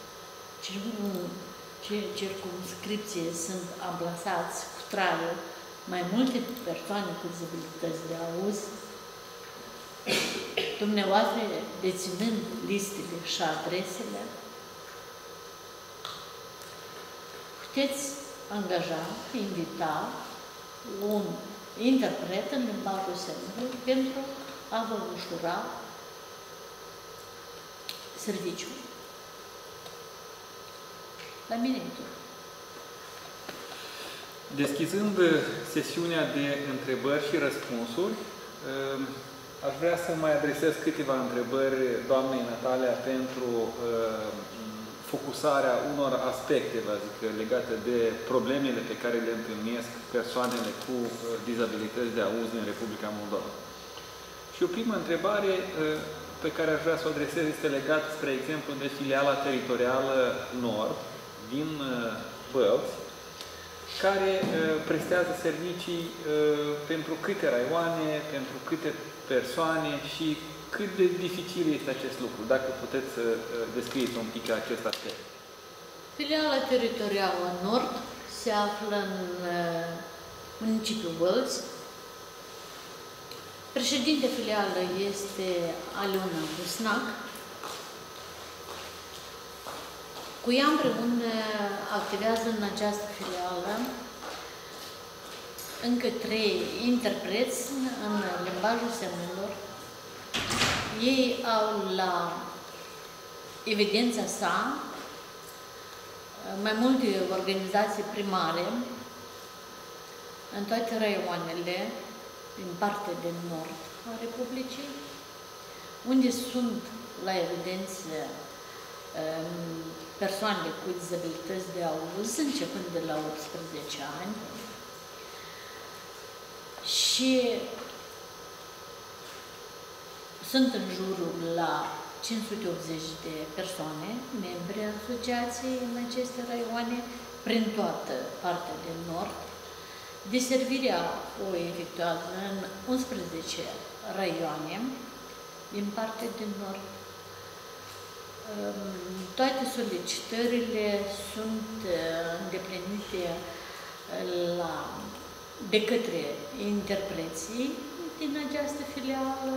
circumscripție, sunt amplasați cu traiul mai multe persoane cu dizabilități de auz, dumneavoastră, deținând listele și adresele, puteți angaja, invita un interpret în limbajul semnelor pentru a vă ușura serviciul. la minitul. Deschizând sesiunea de întrebări și răspunsuri, aș vrea să mai adresez câteva întrebări doamnei Natalia pentru focusarea unor aspecte, vă zic, legate de problemele pe care le întâlnesc persoanele cu dizabilități de auz din Republica Moldova. Și o primă întrebare pe care aș vrea să o adresez este legată, spre exemplu, de filiala teritorială Nord din Bălți, care prestează servicii pentru câte raioane, pentru câte persoane și cât de dificil este acest lucru, dacă puteți să descrieți un pic acest aspect. Filiala teritorială Nord se află în municipiul Bălți. Președinte filială este Aliona Busnac. Cu ea împreună activează în această filială încă trei interpreți în limbajul semnelor. Ei au la evidența sa mai multe organizații primare în toate raioanele din partea de nord a Republicii, unde sunt la evidență persoanele cu dizabilități de auz, începând de la optsprezece ani, și sunt în jurul la cinci sute optzeci de persoane, membri ai asociației în aceste raioane, prin toată partea de nord. Deservirea o efectuează în unsprezece raioane din partea de nord. Toate solicitările sunt îndeplinite la, de către interpreții din această filială,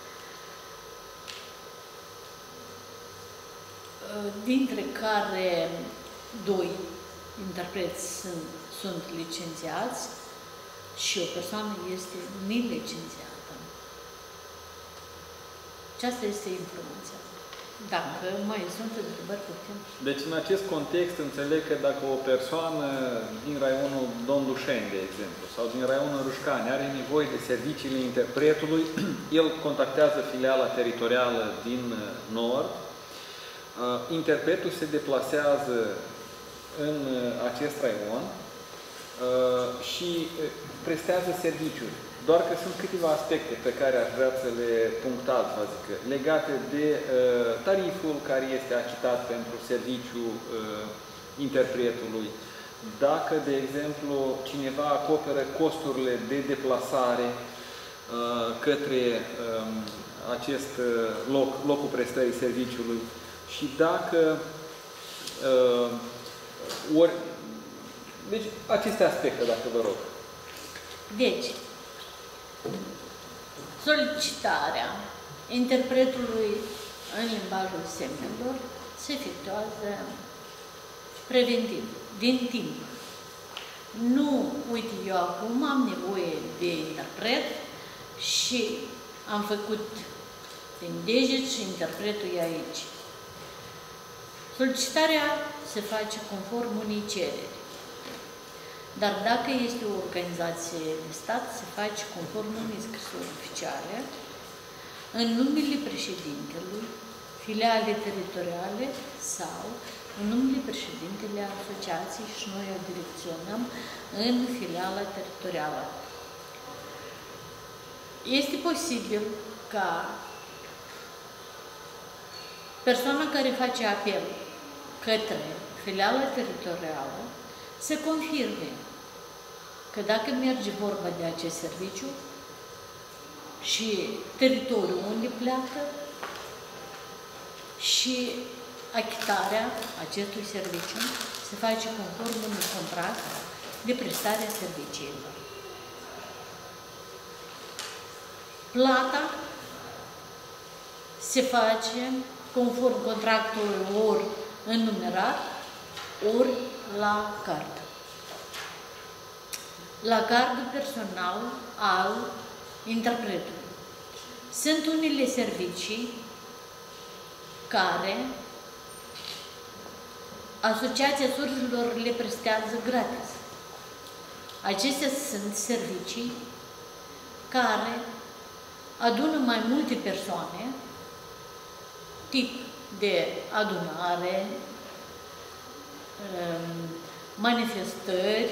dintre care doi interpreți sunt, sunt licențiați și o persoană este nelicențiată. Aceasta este informația. Dacă mai sunt întrebări, putem. Deci, în acest context, înțeleg că dacă o persoană din raionul Dondușeni, de exemplu, sau din raionul Rușcani, are nevoie de serviciile interpretului, el contactează filiala teritorială din Nord, interpretul se deplasează în acest raion și prestează serviciuri. Doar că sunt câteva aspecte pe care aș vrea să le punctați, vă zic, legate de tariful care este achitat pentru serviciul interpretului. Dacă, de exemplu, cineva acoperă costurile de deplasare către acest loc, locul prestării serviciului, și dacă uh, ori... Deci, aceste aspecte, dacă vă rog. Deci, solicitarea interpretului în limbajul semnelor se efectuează preventiv, din timp. Nu, uite, eu acum am nevoie de interpret și am făcut din deget și interpretul e aici. Solicitarea se face conform unei cereri. Dar dacă este o organizație de stat, se face conform unei scrisori oficiale, în numele președintelui, filiale teritoriale sau în numele președintele asociației, și noi o direcționăm în filiala teritorială. Este posibil ca persoana care face apel către filiala teritorială să confirme că dacă merge vorba de acest serviciu și teritoriul unde pleacă și achitarea acestui serviciu se face conform unui contract de prestare a serviciilor. Plata se face conform contractului ori în numerar, ori la card. La cardul personal al interpretului. Sunt unele servicii care Asociația Surzilor le prestează gratis. Acestea sunt servicii care adună mai multe persoane, tip de adunare, manifestări,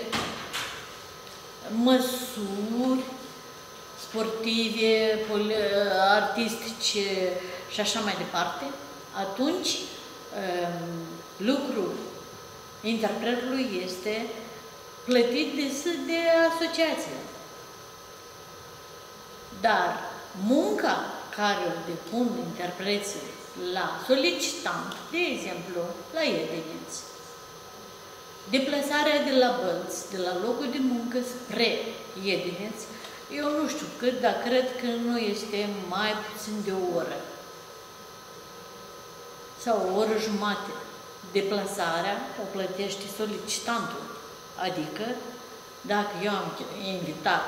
măsuri sportive, artistice și așa mai departe. Atunci, lucrul interpretului este plătit de, de asociație. Dar munca care o depun interpreții la solicitant, de exemplu, la Iedineți, deplasarea de la Bălți, de la locul de muncă spre Iedineți, eu nu știu cât, dar cred că nu este mai puțin de o oră sau o oră jumate. Deplasarea o plătește solicitantul, adică dacă eu am invitat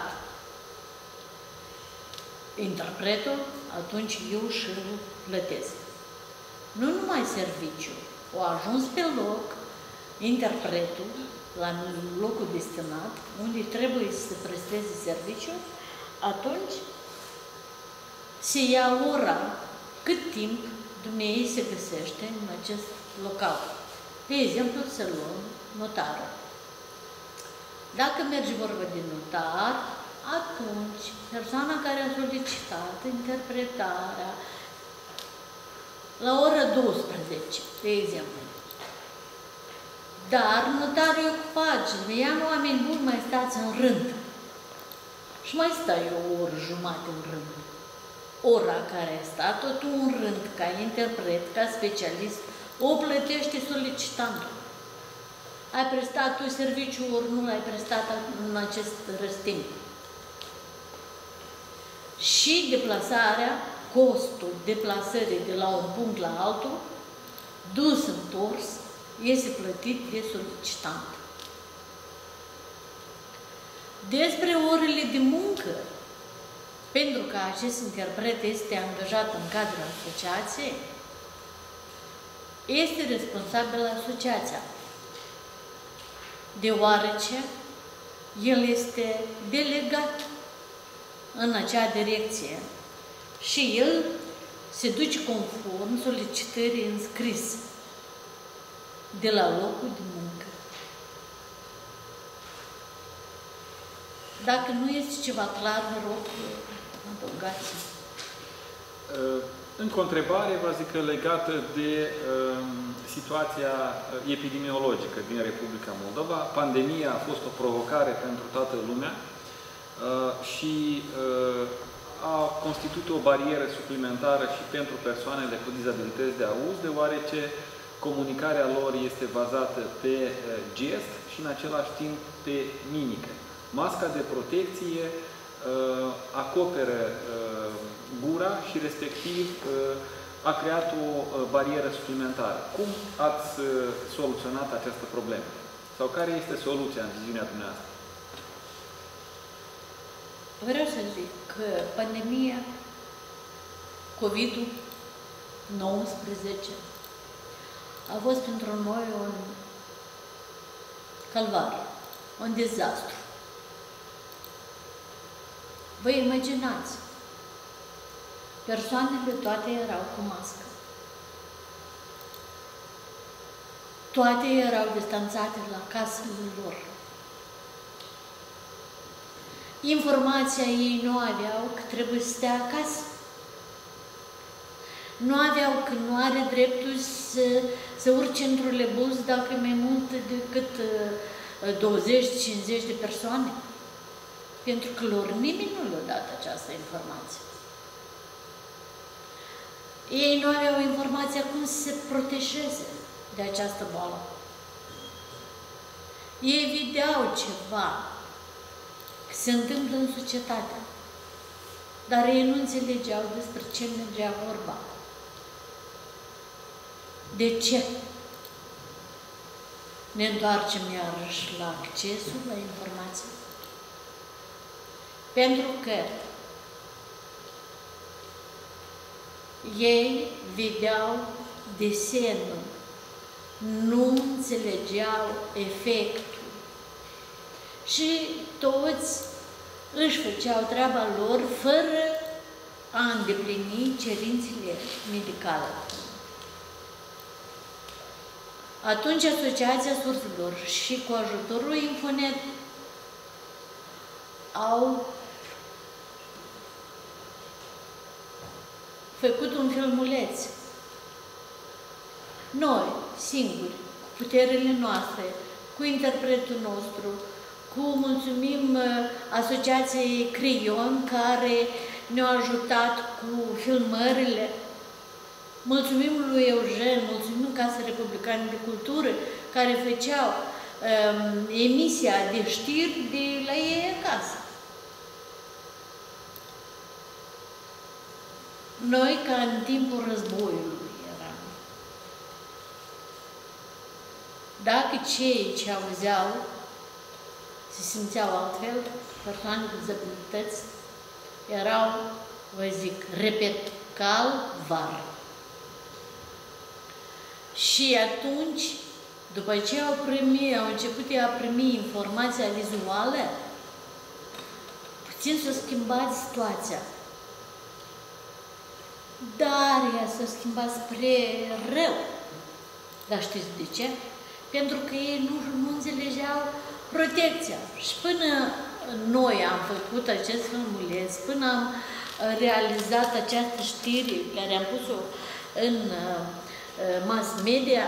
interpretul, atunci eu și îl plătesc. Nu numai serviciu, o ajuns pe loc interpretul la locul destinat, unde trebuie să presteze serviciu, atunci se ia ora, cât timp dumneavoastră se găsește în acest local. De exemplu, să luăm notarul. Dacă merge vorba de notar, atunci persoana care a solicitat interpretarea la ora douăsprezece, de exemplu. Dar notarul e ocupat și ia oameni buni, mai stați în rând. Și mai stai o oră jumate în rând. Ora care ai stat tot în rând, ca interpret, ca specialist, o plătește solicitantul. Ai prestat tu serviciu, ori nu l-ai prestat în acest răstimp. Și deplasarea, costul deplasării de la un punct la altul, dus întors, este plătit de solicitant. Despre orele de muncă, pentru că acest interpret este angajat în cadrul asociației, este responsabilă asociația, deoarece el este delegat în acea direcție și el se duce conform solicitării înscris de la locul de muncă. Dacă nu este ceva clar, vă rog, adăugați. Încă o întrebare, vă zic, legată de uh, situația epidemiologică din Republica Moldova. Pandemia a fost o provocare pentru toată lumea uh, și uh, a constituit o barieră suplimentară și pentru persoanele cu dizabilități de auz, deoarece comunicarea lor este bazată pe uh, gest și în același timp pe mimică. Masca de protecție uh, acoperă uh, gura și respectiv uh, a creat o uh, barieră suplimentară. Cum ați uh, soluționat această problemă? Sau care este soluția în viziunea dumneavoastră? Vreau să zic că pandemia COVID nouăsprezece a fost pentru noi un calvar, un dezastru. Vă imaginați, persoanele toate erau cu mască. Toate erau distanțate la casele lor. Informația ei nu aveau că trebuie să stea acasă. Nu aveau că nu are dreptul să, să urce într-un lebuz dacă e mai mult decât douăzeci cincizeci de persoane. Pentru că lor nimeni nu le-a dat această informație. Ei nu aveau informația cum să se protejeze de această boală. Ei vedeau ceva că se întâmplă în societate, dar ei nu înțelegeau despre ce mergea vorba. De ce? Ne întoarcem iarăși la accesul la informație. Pentru că ei vedeau desenul nu înțelegeau efectul. Și toți își făceau treaba lor fără a îndeplini cerințele medicale. Atunci Asociația Surselor și cu ajutorul Infonet au făcut un filmuleț. Noi, singuri, cu puterile noastre, cu interpretul nostru, cu mulțumim Asociației Crion, care ne-a ajutat cu filmările. Mulțumim lui Eugen, mulțumim Casa Republicană de Cultură, care făceau um, emisia de știri de la ei acasă. Noi, ca în timpul războiului, eram. Dacă cei ce auzeau se simțeau altfel, persoane cu dizabilități, erau, vă zic, repet, calvar. Și atunci, după ce au primit, au început a primi informația vizuală, puțin s-a schimbat situația. Dar ea s-a schimbat spre rău. Dar știți de ce? Pentru că ei nu, nu înțelegeau protecția. Și până noi am făcut acest filmuleț, până am realizat această știre care am pus-o în mass media,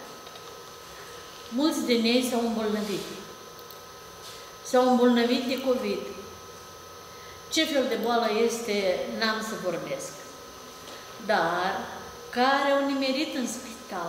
mulți din ei s-au îmbolnăvit. S-au îmbolnăvit de COVID. Ce fel de boală este, n-am să vorbesc. Dar care au nimerit în spital,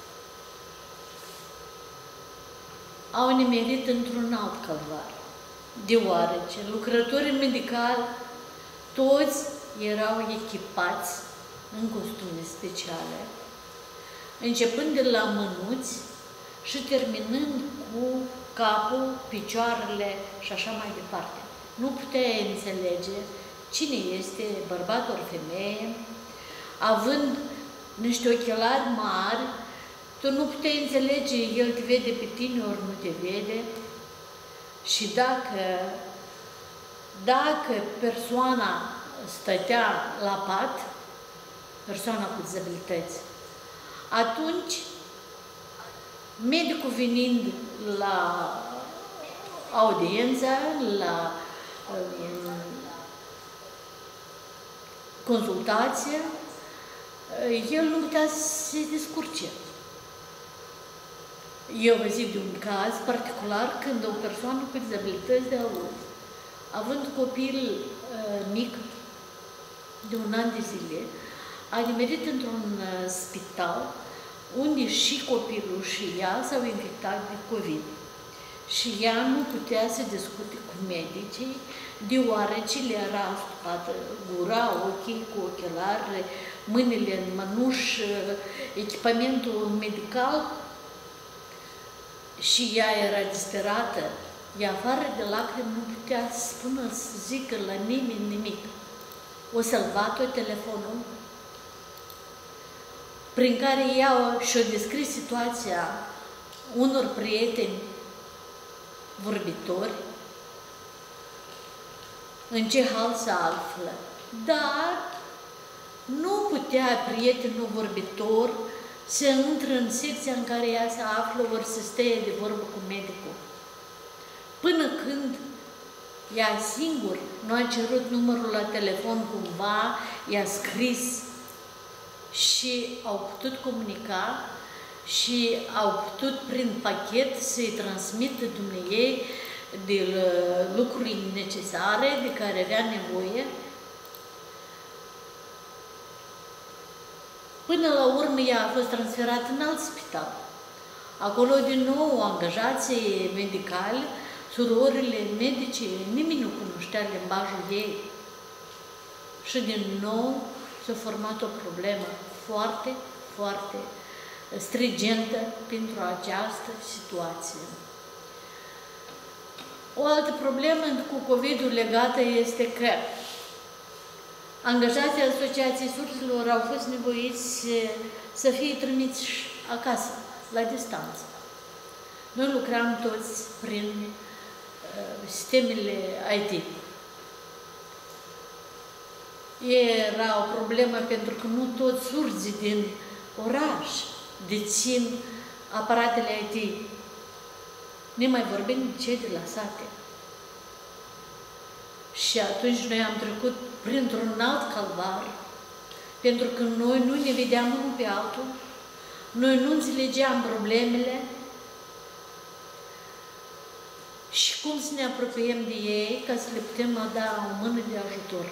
au nimerit într-un alt calvar, deoarece lucrătorii medicali toți erau echipați în costume speciale, începând de la mânuți și terminând cu capul, picioarele și așa mai departe. Nu puteai înțelege cine este bărbat ori femeie, având niște ochelari mari, tu nu puteai înțelege, el te vede pe tine ori nu te vede. Și dacă, dacă persoana stătea la pat, persoana cu dizabilități, atunci medicul venind la audiență, la um, consultație, el nu putea să se descurce. Eu vă zic de un caz particular când o persoană cu dizabilități de auz, având copil uh, mic de un an de zile, a nimerit într-un uh, spital unde și copilul și ea s-au infectat de COVID. Și ea nu putea să discute cu medicii, deoarece le era astupată gura, ochii cu ochelari, mâinile în mănuși, echipamentul medical. Și ea era disperată. Ea, afară de lacrimi, nu putea să spună, să zică la nimeni nimic. O să-l bată telefonul, prin care ea și-a descris situația unor prieteni vorbitori, în ce hal se află. Dar nu putea prietenul vorbitor să intre în secția în care ea se află, ori să stea de vorbă cu medicul. Până când ea singur nu a cerut numărul la telefon cumva, i-a scris și au putut comunica și au putut prin pachet să-i transmită dumneiei de lucruri necesare de care avea nevoie. Până la urmă, ea a fost transferată în alt spital. Acolo, din nou, angajații medicali, surorile medice, nimeni nu cunoștea limbajul ei. Și din nou s-a format o problemă foarte, foarte strigentă pentru această situație. O altă problemă cu COVID-ul legată este că angajații Asociației Surselor au fost nevoiți să fie trimiți acasă, la distanță. Noi lucram toți prin uh, sistemele I T. Era o problemă pentru că nu toți surzii din oraș dețin aparatele I T. Ne mai vorbim de cei de la sate. Și atunci noi am trecut printr-un alt calvar, pentru că noi nu ne vedeam unul pe altul, noi nu înțelegeam problemele și cum să ne apropiem de ei ca să le putem da o mână de ajutor.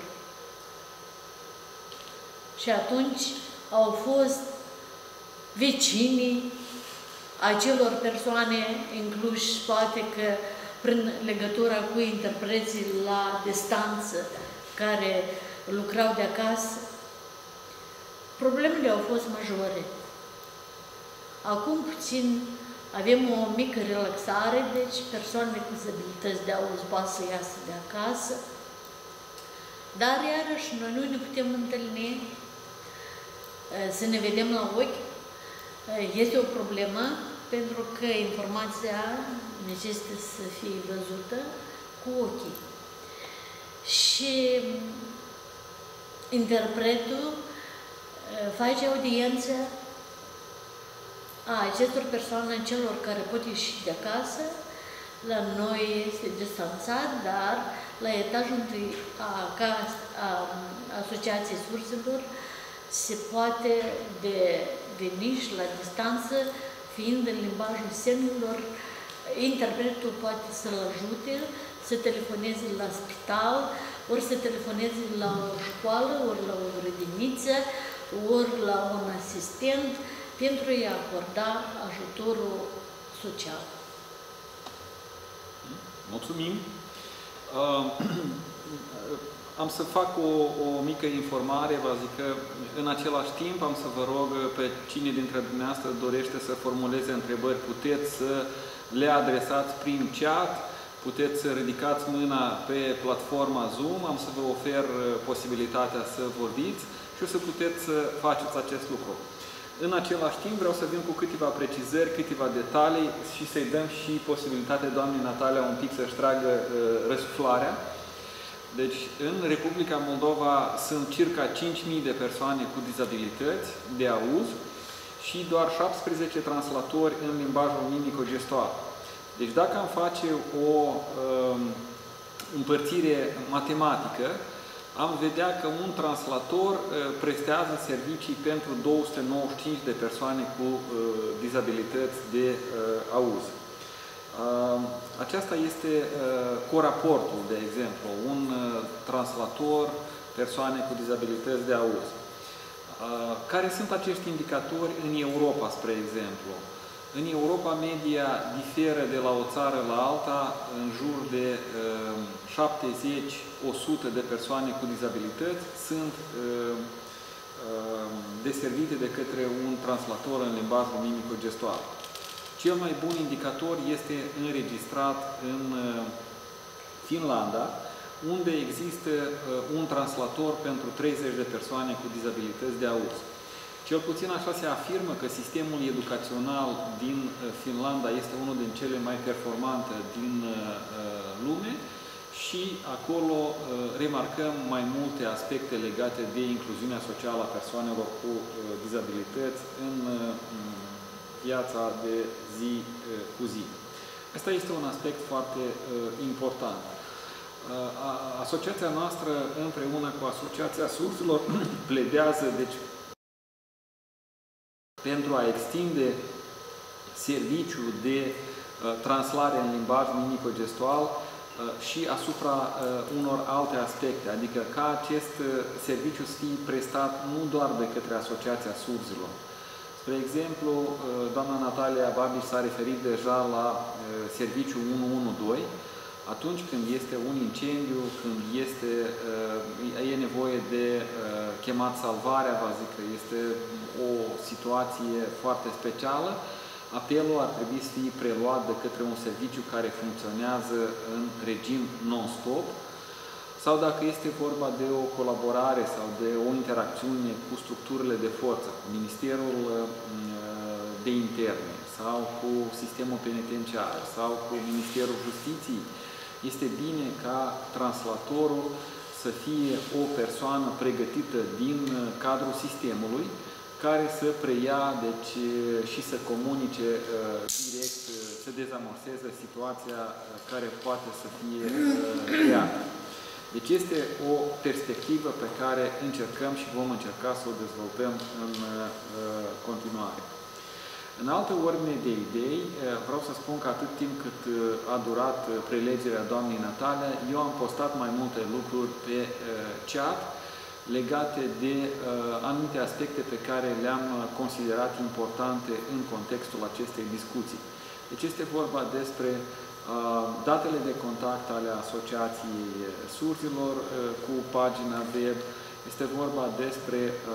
Și atunci au fost vecinii acelor persoane incluși, poate că prin legătura cu interpreții la distanță care lucrau de acasă. Problemele au fost majore. Acum puțin avem o mică relaxare, deci persoanele cu dizabilități de auz poate să iasă de acasă, dar iarăși noi nu ne putem întâlni, să ne vedem la ochi. Este o problemă pentru că informația necesită să fie văzută cu ochii. Și interpretul face audiență a acestor persoane, celor care pot ieși de acasă. La noi este distanțat, dar la etajul întâi a, a Asociației Surselor se poate de veni și la distanță, fiind în limbajul semnelor, interpretul poate să-l ajute, să telefoneze la spital, ori să telefoneze la o școală, ori la o grădiniță, ori la un asistent, pentru a-i acorda ajutorul social. Mulțumim! Uh, am să fac o, o mică informare, vă zic că în același timp am să vă rog pe cine dintre dumneavoastră dorește să formuleze întrebări, puteți să le adresați prin chat, puteți să ridicați mâna pe platforma Zoom, am să vă ofer posibilitatea să vorbiți și o să puteți să faceți acest lucru. În același timp vreau să vin cu câteva precizări, câteva detalii și să-i dăm și posibilitatea doamnei Natalia un pic să-și tragă uh, răsuflarea. Deci, în Republica Moldova sunt circa cinci mii de persoane cu dizabilități de auz și doar șaptesprezece translatori în limbajul mimico-gestual. Deci, dacă am face o uh, împărțire matematică, am vedea că un translator uh, prestează servicii pentru două sute nouăzeci și cinci de persoane cu uh, dizabilități de uh, auz. Uh, aceasta este uh, coraportul, de exemplu, un uh, translator, persoane cu dizabilități de auz. Uh, care sunt acești indicatori în Europa, spre exemplu? În Europa, media diferă de la o țară la alta, în jur de uh, șaptezeci la o sută de persoane cu dizabilități sunt uh, uh, deservite de către un translator în limbajul mimico-gestual. Cel mai bun indicator este înregistrat în uh, Finlanda, unde există uh, un translator pentru treizeci de persoane cu dizabilități de auz. Cel puțin așa se afirmă că sistemul educațional din Finlanda este unul din cele mai performante din lume și acolo remarcăm mai multe aspecte legate de incluziunea socială a persoanelor cu dizabilități în viața de zi cu zi. Asta este un aspect foarte important. Asociația noastră, împreună cu Asociația Surselor, pledează, deci, pentru a extinde serviciul de uh, translare în limbaj mimico-gestual uh, și asupra uh, unor alte aspecte, adică ca acest uh, serviciu să fie prestat nu doar de către Asociația Surselor. Spre exemplu, uh, doamna Natalia Babiș s-a referit deja la uh, serviciul unu unu doi, atunci când este un incendiu, când este, uh, e nevoie de uh, chemat salvarea, vă zic că este o situație foarte specială, apelul ar trebui să fie preluat de către un serviciu care funcționează în regim non-stop, sau dacă este vorba de o colaborare sau de o interacțiune cu structurile de forță, cu Ministerul uh, de Interne sau cu sistemul penitenciar sau cu Ministerul Justiției, este bine ca translatorul să fie o persoană pregătită din cadrul sistemului, care să preia deci, și să comunice direct, să dezamorseze situația care poate să fie creată. Deci este o perspectivă pe care încercăm și vom încerca să o dezvoltăm în continuare. În altă ordine de idei, vreau să spun că atât timp cât a durat prelegerea doamnei Natalia, eu am postat mai multe lucruri pe chat legate de anumite aspecte pe care le-am considerat importante în contextul acestei discuții. Deci este vorba despre datele de contact ale Asociației Surzilor cu pagina web, este vorba despre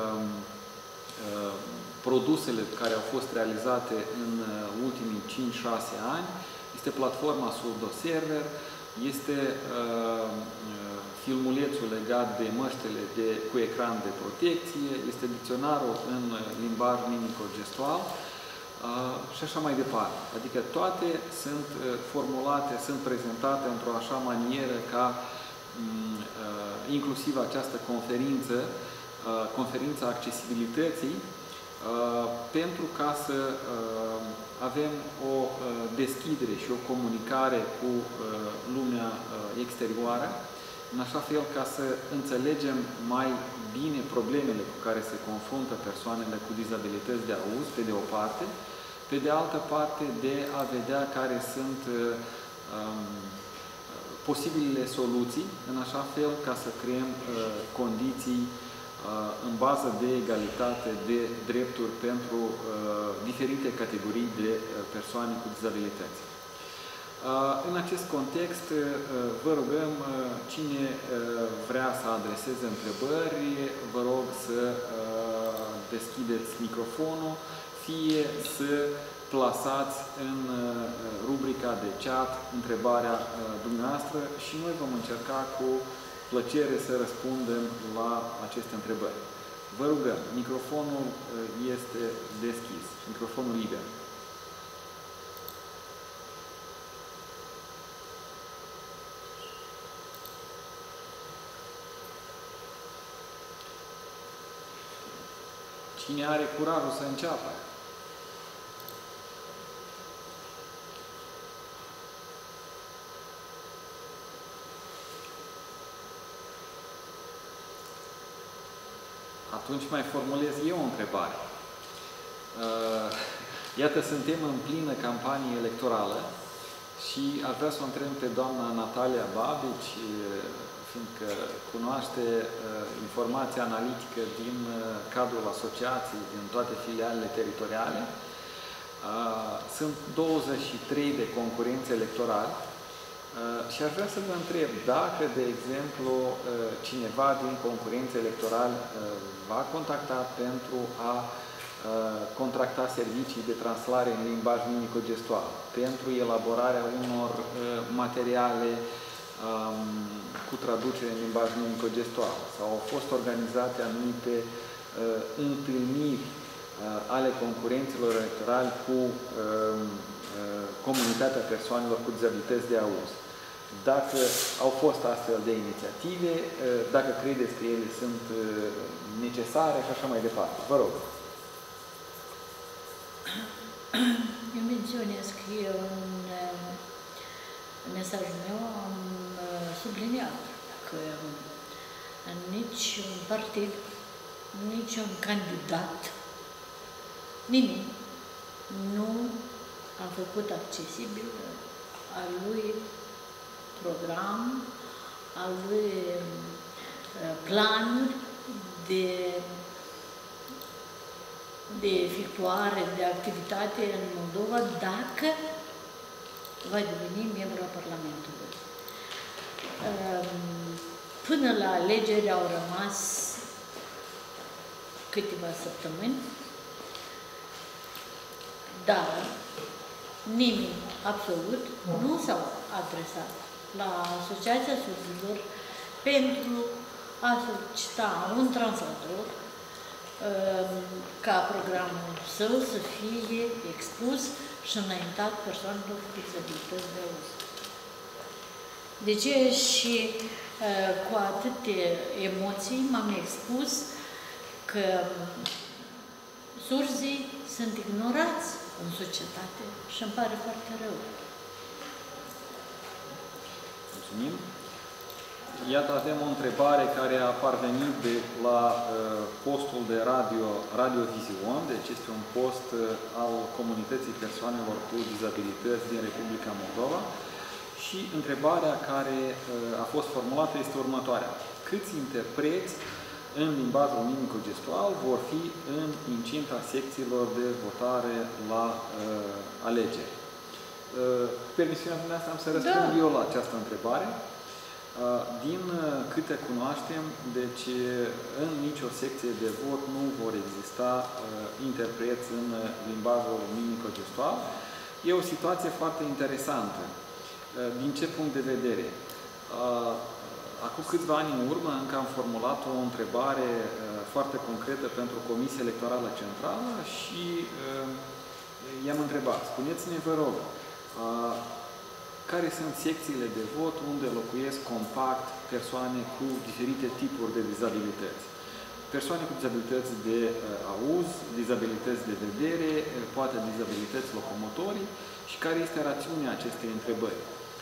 produsele care au fost realizate în ultimii cinci șase ani, este platforma Surdo Server, este uh, filmulețul legat de măștile de, cu ecran de protecție, este dicționarul în limbaj mimico-gestual uh, și așa mai departe. Adică toate sunt uh, formulate, sunt prezentate într-o așa manieră ca um, uh, inclusiv această conferință, uh, conferința accesibilității, Uh, pentru ca să uh, avem o uh, deschidere și o comunicare cu uh, lumea uh, exterioară, în așa fel ca să înțelegem mai bine problemele cu care se confruntă persoanele cu dizabilități de auz, pe de o parte, pe de altă parte de a vedea care sunt uh, um, posibilele soluții, în așa fel ca să creăm uh, condiții în bază de egalitate de drepturi pentru uh, diferite categorii de uh, persoane cu dizabilități. Uh, în acest context, uh, vă rugăm, uh, cine uh, vrea să adreseze întrebări, vă rog să uh, deschideți microfonul, fie să plasați în uh, rubrica de chat întrebarea uh, dumneavoastră și noi vom încerca cu plăcere să răspundem la aceste întrebări. Vă rugăm, microfonul este deschis, microfonul liber. Cine are curajul să înceapă? Atunci mai formulez eu o întrebare. Iată, suntem în plină campanie electorală și aș vrea să o întreb pe doamna Natalia Babici, fiindcă cunoaște informația analitică din cadrul asociației, din toate filialele teritoriale. Sunt douăzeci și trei de concurenți electorali. Și aș vrea să vă întreb dacă, de exemplu, cineva din concurenți electorali va contacta pentru a contracta servicii de translare în limbaj mimico-gestual, pentru elaborarea unor materiale cu traducere în limbaj mimico-gestual, sau au fost organizate anumite întâlniri ale concurenților electorali cu comunitatea persoanelor cu dizabilități de auz. Dacă au fost astfel de inițiative, dacă credeți că ele sunt necesare și așa mai departe. Vă rog. Eu menționez că eu în mesajul meu am subliniat că niciun partid, niciun candidat, nimeni nu a făcut accesibil al lui program, al lui plan de, de efectuare de activitate în Moldova dacă va deveni membru al Parlamentului. Până la alegeri au rămas câteva săptămâni, dar nimeni, absolut, nu s-au adresat la Asociația Surzilor pentru a solicita un translator ca programul său să fie expus și înaintat persoanelor cu dizabilități de auz. De ce și cu atâtea emoții m-am expus că surzii sunt ignorați în societate și îmi pare foarte rău. Mulțumim. Iată, avem o întrebare care a parvenit de la uh, postul de radio Radiovizion, deci este un post uh, al comunității persoanelor cu dizabilități din Republica Moldova. Și întrebarea care uh, a fost formulată este următoarea. Câți interpreți în limbajul mimico-gestual vor fi în incinta secțiilor de votare la uh, alegeri? Uh, permisiunea dumneavoastră am să răspund da. eu la această întrebare. Uh, din uh, câte cunoaștem, deci în nicio secție de vot nu vor exista uh, interpreți în uh, limbajul mimico-gestual. E o situație foarte interesantă. Din ce punct de vedere? Acum câțiva ani în urmă încă am formulat o întrebare foarte concretă pentru Comisia Electorală Centrală și i-am întrebat, spuneți-ne, vă rog, care sunt secțiile de vot unde locuiesc compact persoane cu diferite tipuri de dizabilități? Persoane cu dizabilități de auz, dizabilități de vedere, poate dizabilități locomotorii și care este rațiunea acestei întrebări.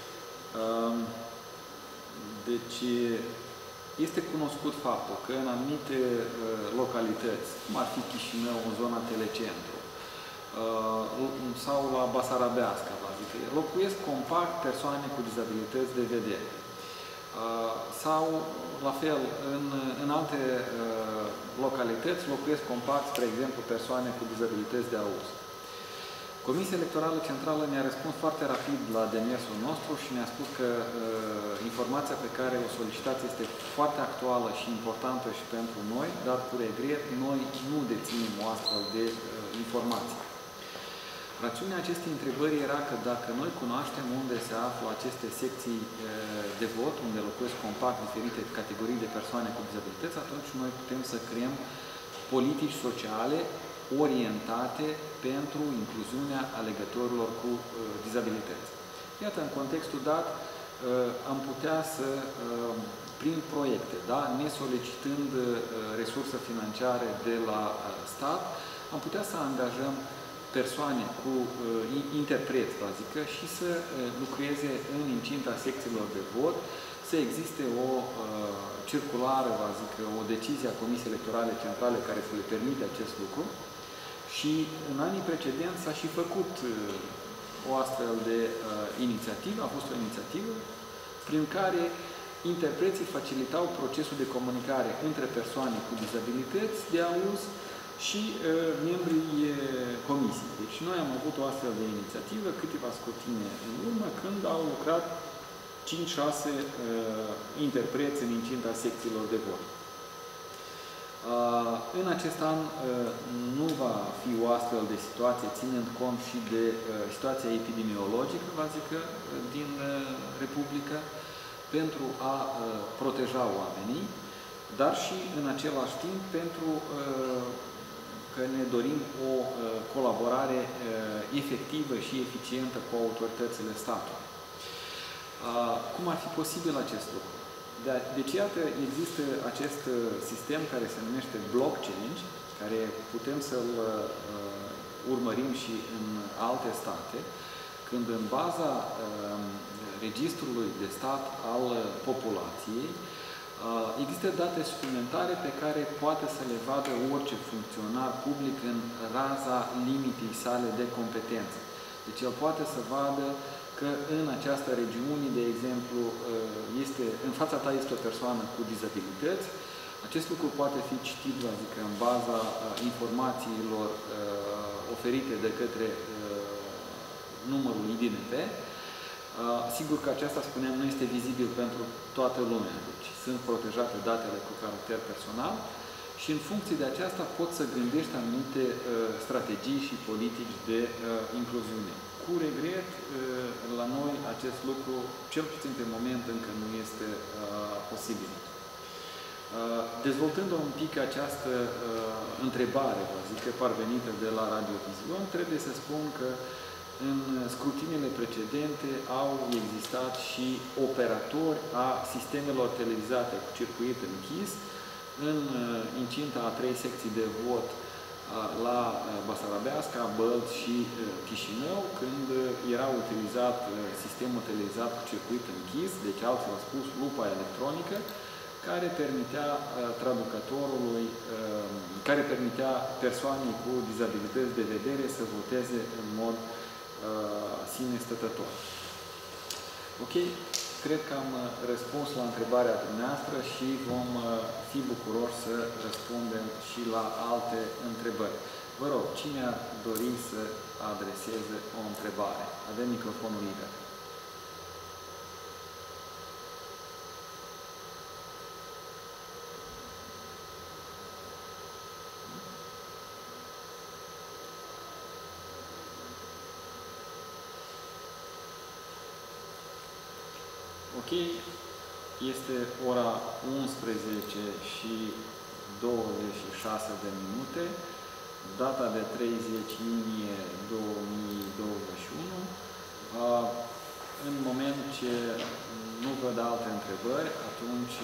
Deci, este cunoscut faptul că în anumite localități, cum ar fi Chișinău, în zona Telecentru, sau la Basarabeasca, locuiesc compact persoane cu dizabilități de vedere. Sau, la fel, în, în alte localități locuiesc compact, spre exemplu, persoane cu dizabilități de auz. Comisia Electorală Centrală ne-a răspuns foarte rapid la demersul nostru și ne-a spus că uh, informația pe care o solicitați este foarte actuală și importantă și pentru noi, dar cu regret noi nu deținem o astfel de uh, informație. Rațiunea acestei întrebări era că dacă noi cunoaștem unde se află aceste secții uh, de vot, unde locuiesc compact diferite categorii de persoane cu dizabilități, atunci noi putem să creăm politici sociale orientate pentru incluziunea alegătorilor cu uh, dizabilități. Iată, în contextul dat, uh, am putea să, uh, prin proiecte, da, nesolicitând uh, resurse financiare de la uh, stat, am putea să angajăm persoane cu uh, interpreți, vă zică, și să uh, lucreze în incinta secțiilor de vot, să existe o uh, circulară, vă zică, o decizie a Comisiei Electorale Centrale care să le permite acest lucru. Și în anii precedenți s-a și făcut uh, o astfel de uh, inițiativă, a fost o inițiativă prin care interpreții facilitau procesul de comunicare între persoane cu dizabilități de auz și uh, membrii uh, comisiei. Deci noi am avut o astfel de inițiativă câteva scurtime în urmă, când au lucrat cinci șase uh, interpreți în incinta secțiilor de vot. Uh, în acest an uh, nu va fi o astfel de situație, ținând cont și de uh, situația epidemiologică, vă zic, uh, din uh, Republică, pentru a uh, proteja oamenii, dar și în același timp pentru uh, că ne dorim o uh, colaborare uh, efectivă și eficientă cu autoritățile statului. Uh, cum ar fi posibil acest lucru? Deci, iată, există acest sistem care se numește blockchain, care putem să-l uh, urmărim și în alte state, când în baza uh, registrului de stat al populației uh, există date suplimentare pe care poate să le vadă orice funcționar public în raza limitei sale de competență. Deci el poate să vadă că în această regiune, de exemplu, este, în fața ta este o persoană cu dizabilități. Acest lucru poate fi citit, vă zic, în baza informațiilor oferite de către numărul I D N P. Sigur că aceasta, spuneam, nu este vizibil pentru toată lumea, deci sunt protejate datele cu caracter personal și în funcție de aceasta poți să gândești anumite strategii și politici de incluziune. Cu regret, la noi acest lucru, cel puțin pe moment, încă nu este uh, posibil. Dezvoltând un pic această întrebare, vă zic, parvenită de la Radiovizion, trebuie să spun că în scrutinile precedente au existat și operatori a sistemelor televizate cu circuit închis în incinta a trei secții de vot la Basarabeasca, Bălți și Chișinău, când era utilizat sistemul televizat cu circuit închis, deci altfel spus lupa electronică, care permitea traducătorului, care permitea persoanei cu dizabilități de vedere să voteze în mod sine stătător. Ok? Cred că am răspuns la întrebarea dumneavoastră și vom fi bucuroși să răspundem și la alte întrebări. Vă rog, cine ar dori să adreseze o întrebare? Avem microfonul liber. Ok, este ora unsprezece și douăzeci și șase de minute, data de treizeci iunie două mii douăzeci și unu. În moment ce nu văd alte întrebări, atunci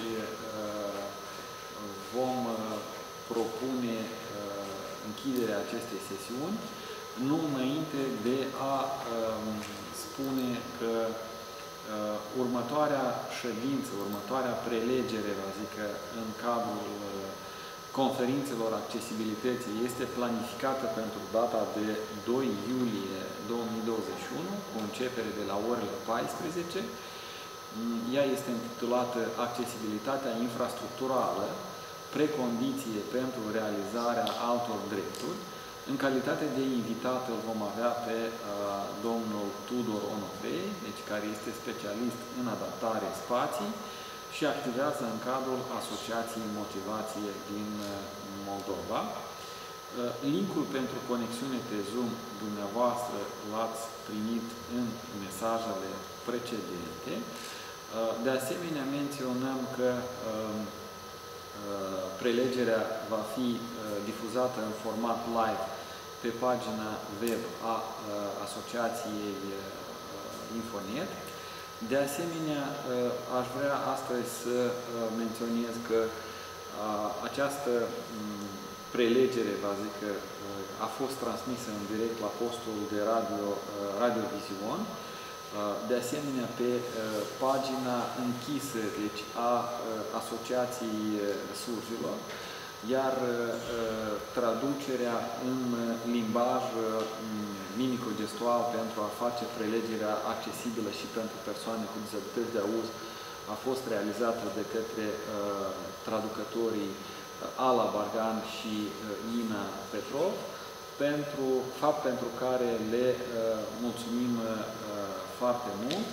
vom propune închiderea acestei sesiuni, nu înainte de a spune că Uh, următoarea ședință, următoarea prelegere, vă zic, în cadrul uh, conferințelor accesibilității este planificată pentru data de doi iulie două mii douăzeci și unu, cu începere de la orele paisprezece. Ea este intitulată Accesibilitatea infrastructurală, precondiție pentru realizarea altor drepturi. În calitate de invitat îl vom avea pe uh, domnul Tudor Onofrei, deci care este specialist în adaptare spații și activează în cadrul Asociației Motivație din uh, Moldova. Uh, linkul pentru conexiune pe Zoom dumneavoastră l-ați primit în mesajele precedente. Uh, de asemenea, menționăm că uh, prelegerea va fi difuzată în format live pe pagina web a Asociației Infonet. De asemenea, aș vrea astăzi să menționez că această prelegere, vă zic, a fost transmisă în direct la postul de radio Radiovizion. De asemenea, pe pagina închisă, deci a Asociației Surzilor, iar traducerea în limbaj mimico-gestual pentru a face prelegerea accesibilă și pentru persoane cu dizabilități de auz a fost realizată de către traducătorii Ala Bargan și Ina Petrov, pentru fapt pentru care le mulțumim foarte mult,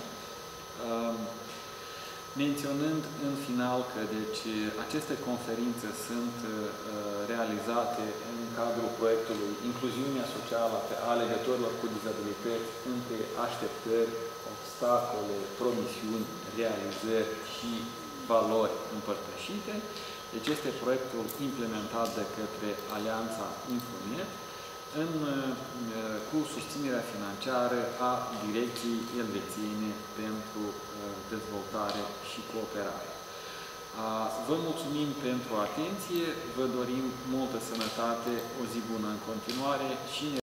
menționând în final că deci, aceste conferințe sunt realizate în cadrul proiectului Incluziunea Socială a alegătorilor cu dizabilități între așteptări, obstacole, promisiuni, realizări și valori împărtășite. Deci este proiectul implementat de către Alianța Infonet, în, cu susținerea financiară a Direcției Elvețiene pentru Dezvoltare și Cooperare. Vă mulțumim pentru atenție, vă dorim multă sănătate, o zi bună în continuare și ne